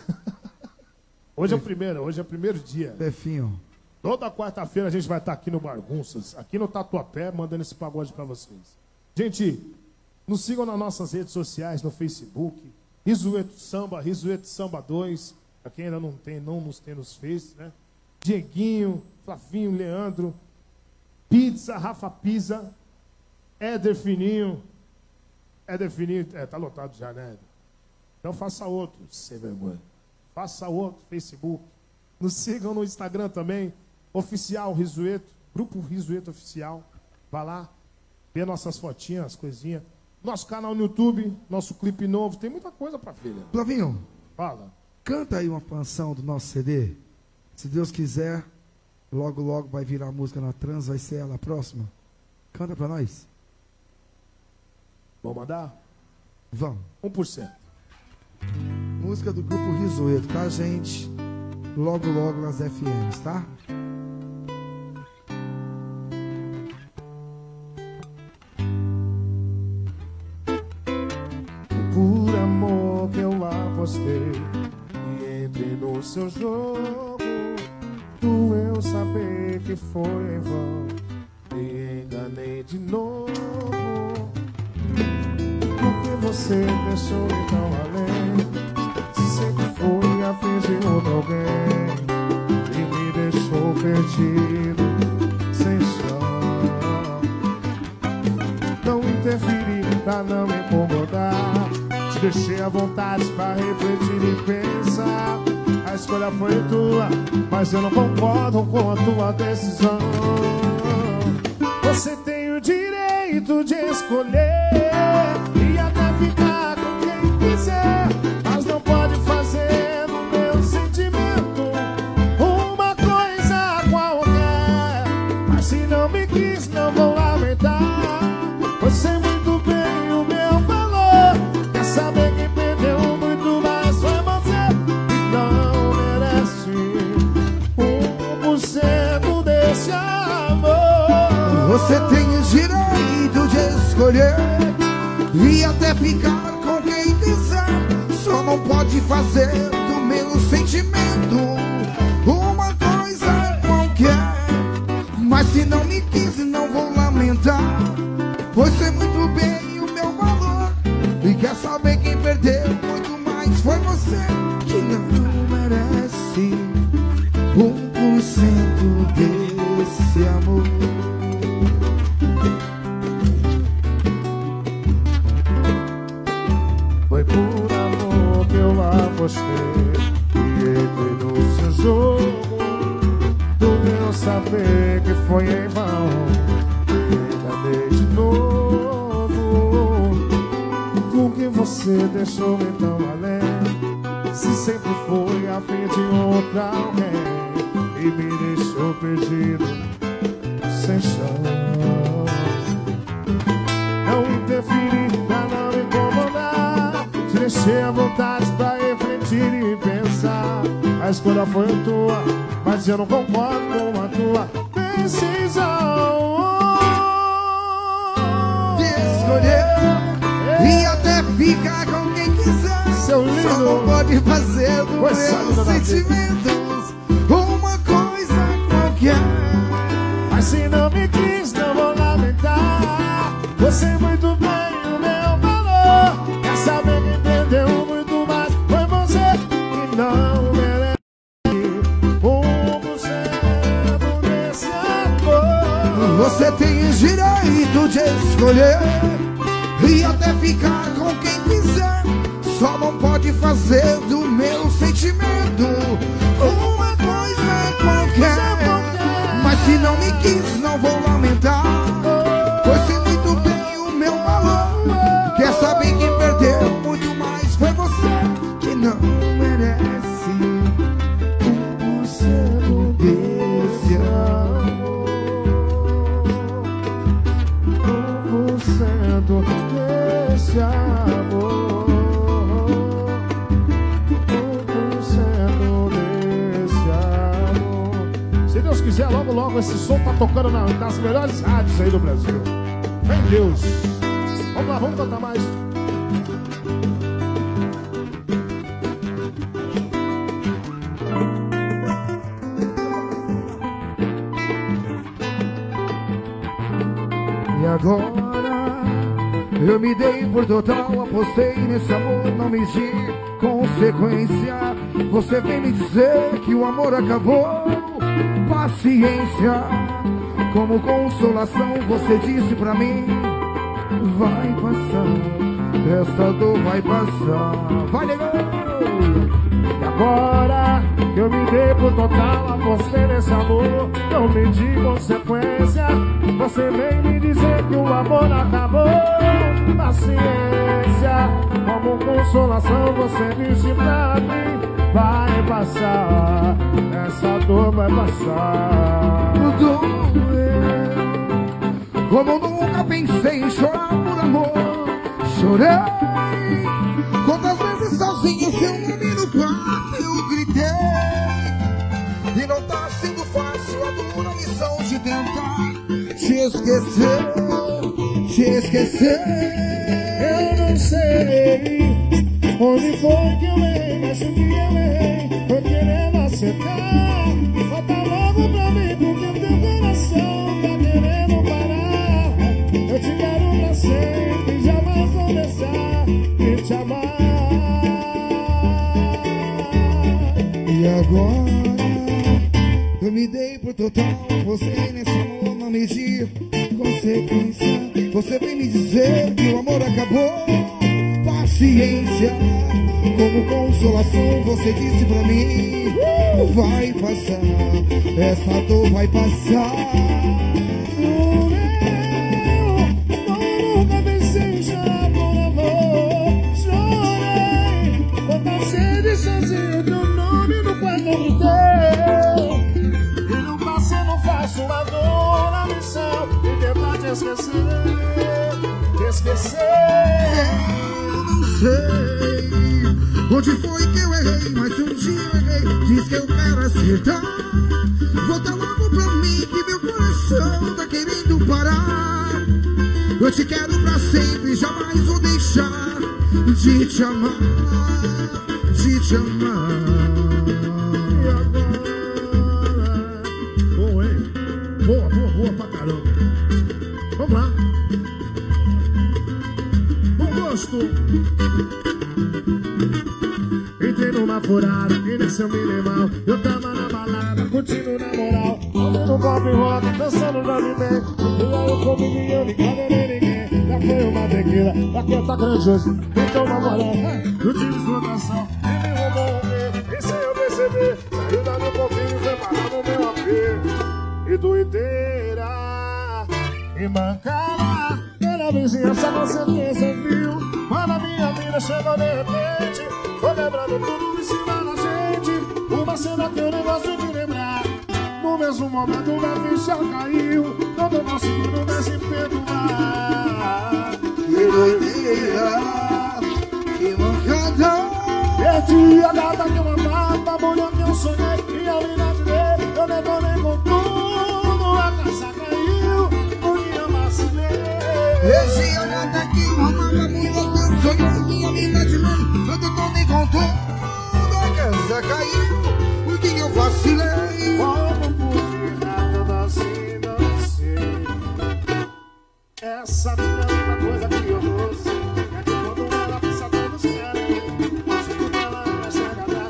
Hoje é o primeiro, hoje é o primeiro dia. Pefinho. Toda quarta-feira a gente vai estar aqui no Bagunças, aqui no Tatuapé, mandando esse pagode pra vocês. Gente, nos sigam nas nossas redes sociais, no Facebook, Risoeto Samba, Risoeto Samba dois, pra quem ainda não tem, não nos tem nos Face, né? Dieguinho, Flavinho, Leandro, Pizza, Rafa Pizza, Éder Fininho. Éder Fininho, é, tá lotado já, né, Éder? Então faça outro, sem vergonha. Faça outro, Facebook. Nos sigam no Instagram também, Oficial Risoeto, Grupo Risoeto Oficial. Vai lá, vê nossas fotinhas, as coisinhas. Nosso canal no YouTube, nosso clipe novo, tem muita coisa pra filha. Flavinho, Fala. canta aí uma canção do nosso C D. Se Deus quiser, logo, logo vai virar a música na trans, vai ser ela a próxima. Canta pra nós. Vamos mandar? Vamos. um por cento. Música do Grupo Risoeto, tá, gente? Logo, logo nas F Ms, tá? apostei e entrei no seu jogo. Doeu saber que foi em vão, me enganei de novo. Porque você deixou então além, se sempre foi a fim de outro alguém, e me deixou perdido, sem chão. Não interferi pra não me incomodar, te deixei à vontade pra refletir e pensar. A escolha foi tua, mas eu não concordo com a tua decisão. Você tem o direito de escolher e até ficar com quem quiser, mas não pode fazer no meu sentimento uma coisa qualquer. Mas se não me quis, não vou lamentar. Você muito bem o meu valor. Quer saber quem perdeu muito mais foi você. Não merece um por cento desse amor. Você tem o direito de escolher e até ficar com quem quiser, só não pode fazer do meu sentimento uma coisa qualquer. Mas se não me quis, não vou lamentar, pois sei muito bem o meu valor. E quer saber quem perdeu muito mais foi você, que não merece um por cento desse amor. Foi por amor que eu apostei e entrei no seu jogo. Doeu saber que foi em vão, me enganei de novo. Porque você deixou então além, se sempre foi a fim de outra alguém, e me deixou perdido, sem chão. Não interferi pra não me incomodar, te deixei à vontade pra refletir e pensar. A escolha foi tua, mas eu não concordo com a tua decisão de escolher e até ficar com quem quiser, seu lindo. Só não pode fazer do Pois meus sabe, sentimentos uma coisa qualquer. Mas se não me quis, não vou lamentar. Você muito bem o meu valor. Quer saber quem perdeu muito mais foi você, que não merece um por cento desse amor. Você tem o direito de escolher e até ficar com quem quiser, só não pode fazer do meu sentimento uma coisa qualquer. Mas se não me quis, não vou lamentar, pois sei muito bem o meu valor. Quer saber quem perdeu muito mais foi você, que não merece um por cento desse amor. Um por cento desse amor. Se Deus quiser, logo logo esse som tá tocando na, nas melhores rádios aí do Brasil. Vem Deus. Vamos lá, vamos cantar mais. E agora eu me dei por total, apostei nesse amor, não me di consequência. Você vem me dizer que o amor acabou. Paciência, como consolação você disse pra mim: vai passar, essa dor vai passar. Vai, negão! E agora que eu me dei por total, apostei nesse amor, não me di consequência. Você vem me dizer que o amor acabou. Paciência, como consolação você disse pra mim: vai passar, essa dor vai passar. Doeu, como nunca pensei em chorar por amor. Chorei, quantas vezes sozinho seu nome no quarto eu gritei. E não tá sendo fácil a dura missão de tentar te esquecer, te esquecer. Eu não sei Onde foi que eu errei, mas o que eu errei foi querendo acertar. Volta logo pra mim, porque o teu coração tá querendo parar. Eu te quero pra sempre, jamais vou deixar de te amar. E agora eu me dei por total, você nesse amor não medir consequência. Você vem me dizer que o amor acabou. Paciência, como consolação você disse pra mim, vai passar, essa dor vai passar. Eu nunca pensei já por amor. Chorei quando sede sozinho, teu nome no quarto eu gritei. E no passado não faço uma dor na missão de tentar te esquecer, te esquecer. Sei onde foi que eu errei, mas um dia eu errei. Diz que eu quero acertar. Volta logo pra mim que meu coração tá querendo parar. Eu te quero pra sempre, jamais vou deixar de te amar, de te amar. E agora? Boa, hein? Boa, boa, boa pra caramba. Vamos lá. Bom gosto. Entrei numa furada e nessa eu me lembro mal. Eu tava na balada, curtindo na moral, fazendo pop rock, dançando Johnny Man. E aí eu comigo e eu ligado nem ninguém. Já foi uma tequila, daqui tá grandioso. Então uma moral, eu tive explotação e me roubou um bem. E sem eu perceber, saiu da meu copinho e foi parar no meu A P. E doideira, e mancada, pela vizinhança você pensa, viu? Quando a minha vida chegou de repente, foi lembrando tudo em cima da gente. Uma cena que eu não gosto de lembrar. No mesmo momento minha ficha caiu. Não tô conseguindo mais se perdoar. Que doideira, que mancada. Perdi a gata que eu amava, a mulher que eu sonhei e a mina de ver. Eu detonei com tudo, a casa caiu, o dia vacilei. Esse olhada que eu amava, a mulher que eu sonhei e a mina de ver. Eu detonei com tudo, a casa caiu, o que eu vacilei. Como pude nada assim, não sei. Essa minha é uma coisa que eu não sei. É que quando ela pensa todos querem. Tipo dela, ela chega da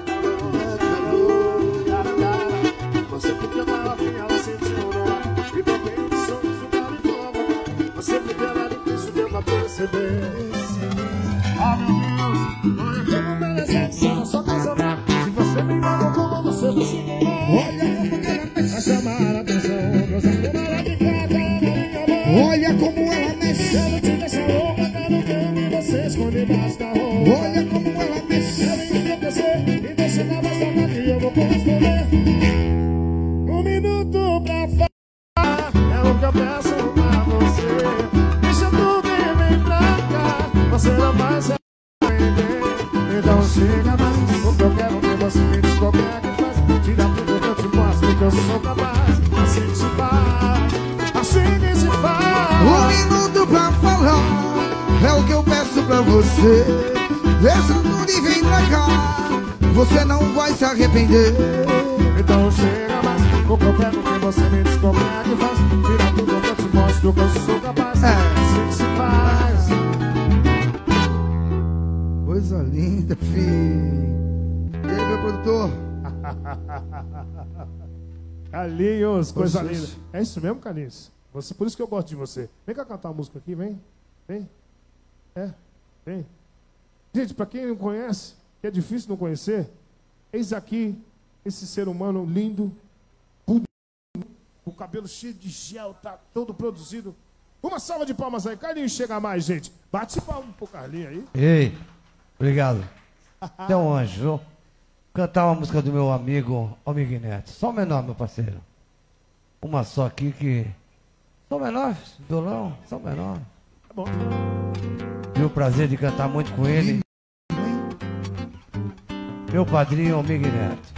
calor. Você podia dar a fim, ela sentiu no ar. E também o sorriso dela de novo. Você podia dar difícil, deu pra perceber. Ah, meu Deus, olha como merece ser na sua casa. Se você me mandou como você vai se queimar. Olha como ela vai chamar a atenção. Você demora de casa na minha mão. Olha como ela mexe. Eu não te deixo louca, tá no canto e você esconde embaixo da roupa. Olha como ela mexe. Eu vim enlouquecer e você na voz toca que eu vou corresponder. Um minuto pra falar, é o que eu peço pra você. Deixa tudo e vem pra cá, você não vai se arrepender. Então chega mais, o que eu quero ver você me descobrir é que faz. Tira tudo que eu te mostro que eu sou capaz. Assim que se faz, assim que se faz. Um minuto pra falar, é o que eu peço pra você. Deixa tudo e vem pra cá, você não vai se arrepender. Então chega mais, o que eu quero que você me descobrir é que faz. Tira tudo que eu te mostro que eu sou capaz. É. Assim que se faz. Coisa linda, filho. E aí, meu produtor? Carlinhos, coisa Poxa. linda. É isso mesmo, Carlinhos? Você, por isso que eu gosto de você. Vem cá cantar uma música aqui, vem. Vem. É, vem. Gente, pra quem não conhece, que é difícil não conhecer, eis aqui esse ser humano lindo, bonito, o cabelo cheio de gel, tá todo produzido. Uma salva de palmas aí. Carlinhos, chega mais, gente. Bate palma pro Carlinhos aí. Ei, obrigado. Até um anjo, viu? Cantar uma música do meu amigo Almig Neto. Só menor, meu parceiro. Uma só aqui que... Só menor, violão, só menor. Tá bom. Tive o prazer de cantar muito com ele. Meu padrinho Almig Neto.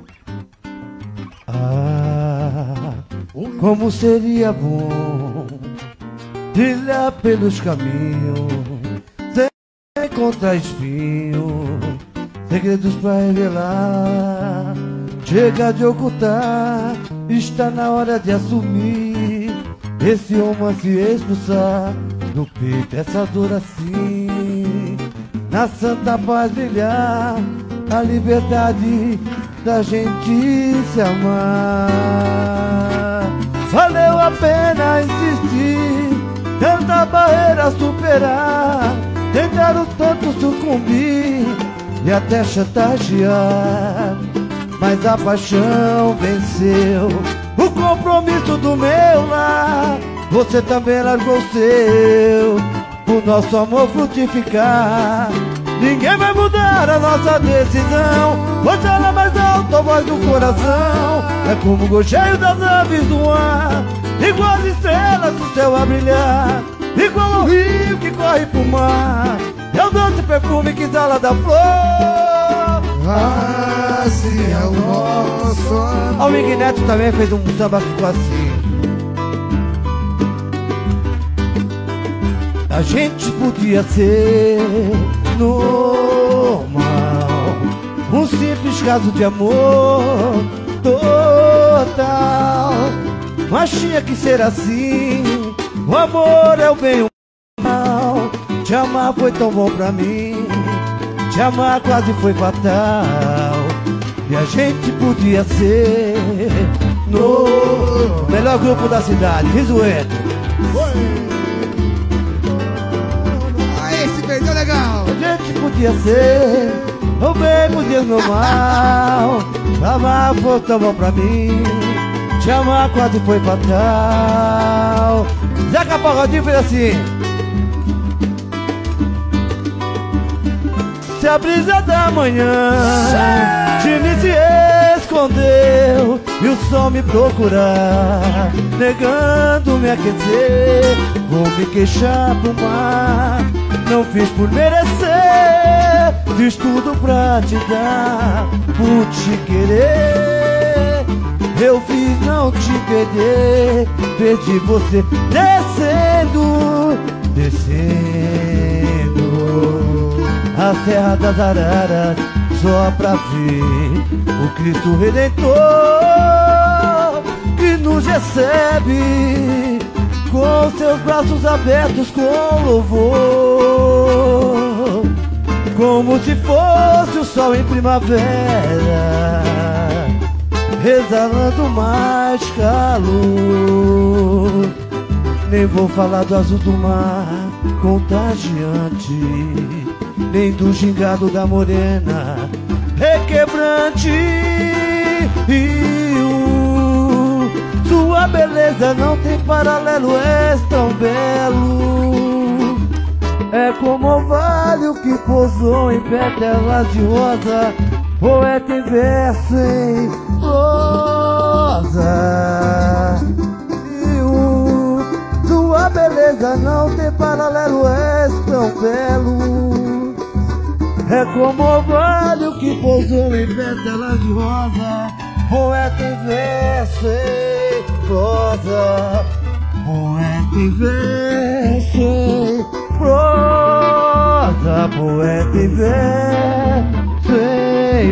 Ah, como seria bom trilhar pelos caminhos sem contra espinho, segredos pra revelar. Chega de ocultar, está na hora de assumir. Esse romance expulsar do peito essa dor assim. Na santa paz brilhar a liberdade da gente se amar. Valeu a pena insistir, tanta barreira superar. Tentaram tanto sucumbir e até chantagear, mas a paixão venceu o compromisso do meu lar. Você também largou o seu, o nosso amor frutificar. Ninguém vai mudar a nossa decisão, pois ela é mais alta, a voz do coração. É como o gorjeio das aves do ar, igual as estrelas do céu a brilhar, igual ao rio que corre pro mar. É o doce perfume que exala da flor. Assim é o nosso amor. O Miguel Neto também fez um samba que ficou assim. A gente podia ser normal, um simples caso de amor total, mas tinha que ser assim. O amor é o bem e o mal. Te amar foi tão bom pra mim, te amar quase foi fatal. E a gente podia ser no melhor grupo da cidade, Risoeto. Aí, se perdeu legal. A gente podia ser o bem, podia ser o mal. Amar foi tão bom pra mim, te amar quase foi fatal. Zeca Pagodinho fez assim. Se a brisa da manhã de mim se escondeu e o sol me procurar, negando me aquecer, vou me queixar pro mar. Não fiz por merecer, fiz tudo pra te dar, por te querer. Eu fiz não te perder, perdi você descendo, descendo a Serra das Araras, só pra ver o Cristo Redentor que nos recebe com seus braços abertos com louvor, como se fosse o sol em primavera, exalando mais calor. Nem vou falar do azul do mar contagiante, nem do gingado da morena requebrante. E o, sua beleza não tem paralelo, és tão belo. É como o orvalho que pousou em pétalas de rosa, poeta em verso em prosa. E o, sua beleza não tem paralelo, és tão belo. É como o orvalho que pousou em pétalas de rosa, poeta em verso em prosa, poeta em verso em prosa, poeta em verso em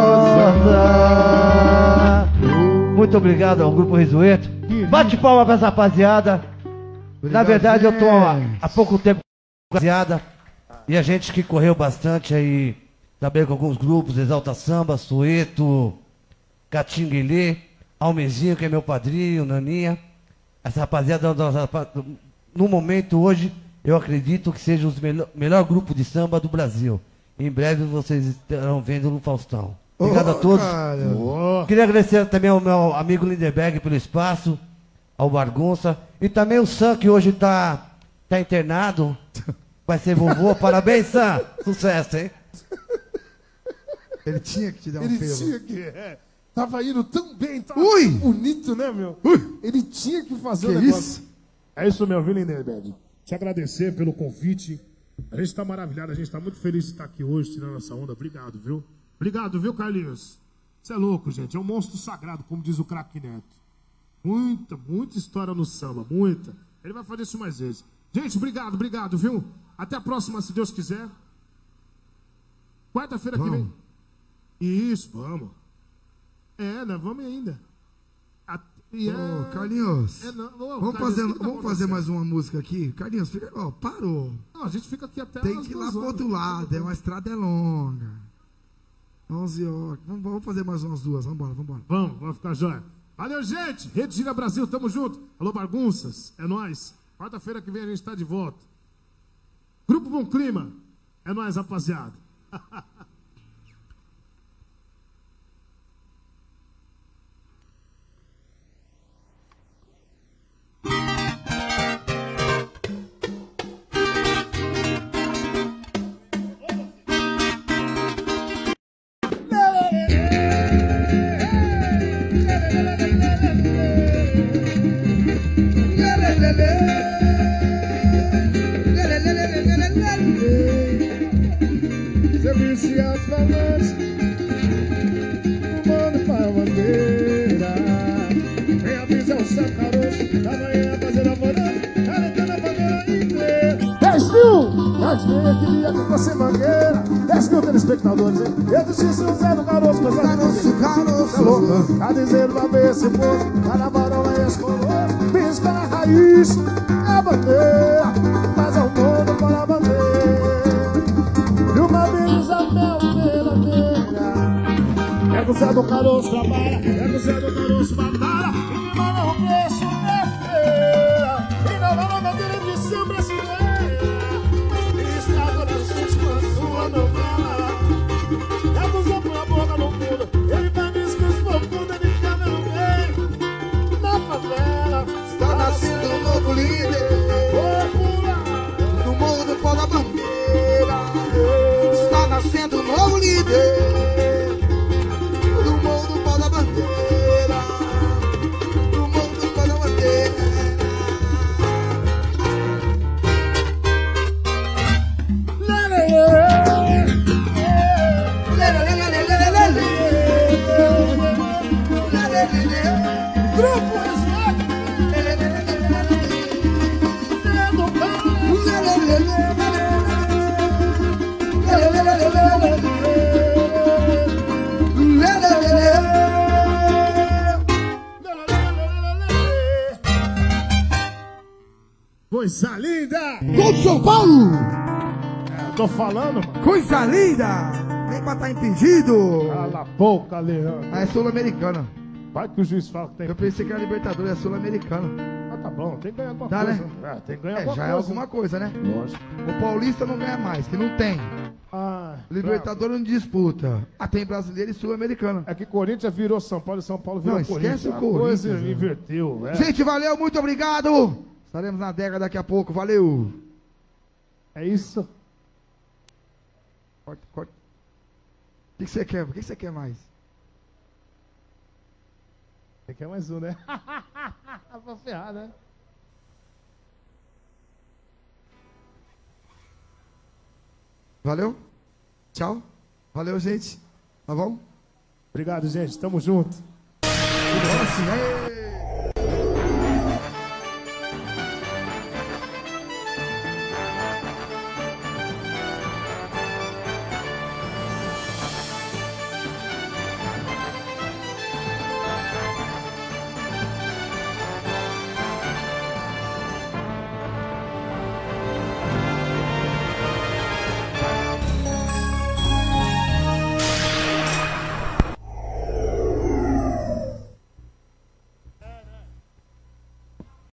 prosa. Muito obrigado ao Grupo Risoeto. Bate palma pra essa rapaziada. Na verdade, eu tô há, há pouco tempo com a rapaziada. E a gente que correu bastante aí, também com alguns grupos, Exalta Samba, Soeto, Catinguelê, Almezinho, que é meu padrinho, Naninha. Essa rapaziada, no momento hoje, eu acredito que seja o melhor, melhor grupo de samba do Brasil. Em breve vocês estarão vendo no Faustão. Obrigado oh, a todos. Oh. Queria agradecer também ao meu amigo Lindenberg pelo espaço, ao Bargunça, e também o Sam, que hoje está tá internado. Vai ser vovô. Parabéns, Sam. Sucesso, hein? Ele tinha que te dar um Ele pelo. Ele tinha que, é. Tava indo tão bem, tava Ui. tão bonito, né, meu? Ui. Ele tinha que fazer que o negócio. Isso? É isso, meu, viu, Lindenberg? Te agradecer pelo convite. A gente tá maravilhado, a gente tá muito feliz de estar aqui hoje, tirando essa onda. Obrigado, viu? Obrigado, viu, Carlinhos? Você é louco, gente. É um monstro sagrado, como diz o craque Neto. Muita, muita história no samba, muita. Ele vai fazer isso mais vezes. Gente, obrigado, obrigado, viu? Até a próxima, se Deus quiser. Quarta-feira que vem. Isso, vamos. É, nós vamos ainda. A, e é, Ô, Carlinhos, é, não, ô, vamos, Carlinhos, fazer, o que tá vamos fazer acontecendo? mais uma música aqui? Carlinhos, fica, ó, parou. Não, a gente fica aqui até Tem as que ir duas lá pro horas. outro lado, é uma estrada é longa. onze horas. Vamos, vamos fazer mais umas duas, vamos embora, vamos embora. Vamos, vamos ficar jóia. Valeu, gente. Rede Gira Brasil, tamo junto. Alô, bagunças, é nóis. Quarta-feira que vem a gente tá de volta. Grupo Bom Clima, é nóis, rapaziada. Serviço aos falantes, fumando para a bandeira. Vem avisar o São Caroço, da manhã fazendo alvoroço, calentando a bandeira inteira. dez mil! dez mil, eu queria que fosse mangueira. dez mil telespectadores, hein? Eu disse José do Caroço, mas Caroço, caroço, tá dizendo pra ver esse povo, tá na varão é escoloso. Pisca na raiz, é a bandeira, mas ao mundo para a bandeira. E uma vez a mel verdadeira. É que o Zé do Caroço trabalha, é que o Zé do Caroço batalha, e me manda o preço da feira. E não vai na bandeira de São Brasileira. E estraga nas últimas sua novela. É que o Zé põe a boca no fundo, ele vai me escrever profundo, ele fica no meio. Na favela, está nascendo um novo líder. popular. No mundo pós a bandeira. Está nascendo um novo líder. Do mundo pós a bandeira. Do mundo pós a bandeira. Lê, lê, lê, Lê, lê, lê, lê, lê, lê, lê, lê. Lê, lê, lê, lê. Grupo Resgate, Lê, lê, lê, lê, lê, lê, lê. Zé do Caroço. Lê, lê, lê, lê, lê, lê. Lê, lê, lê, lê, lê, lê, lê. Lê, lê, lê, lê. Coisa linda! Gol de São Paulo! É, tô falando, mano. Coisa linda! Nem pra estar impedido! Cala a boca, Leandro. Ah, é sul-americana. Vai que o juiz fala que tem. Eu pensei que era Libertadores, é sul-americana. Ah, tá bom, tem que ganhar alguma Dá, coisa. né? É, tem que ganhar É, alguma já coisa. é alguma coisa, né? Lógico. O Paulista não ganha mais, que não tem. Ah, Libertadores não disputa. Ah, tem brasileiro e sul-americana. é que Corinthians virou São Paulo e São Paulo virou Não, Corinthians. esquece o A coisa Corinthians, né? inverteu, é. Gente, valeu, muito obrigado! Estaremos na adega daqui a pouco, valeu! É isso. Corta, corta. O que que você quer? O que que você quer mais? Tem que é mais um, né? Pra ferrar, né? Valeu? Tchau. Valeu, gente. Tá bom? Obrigado, gente. Tamo junto. Agora sim, aê!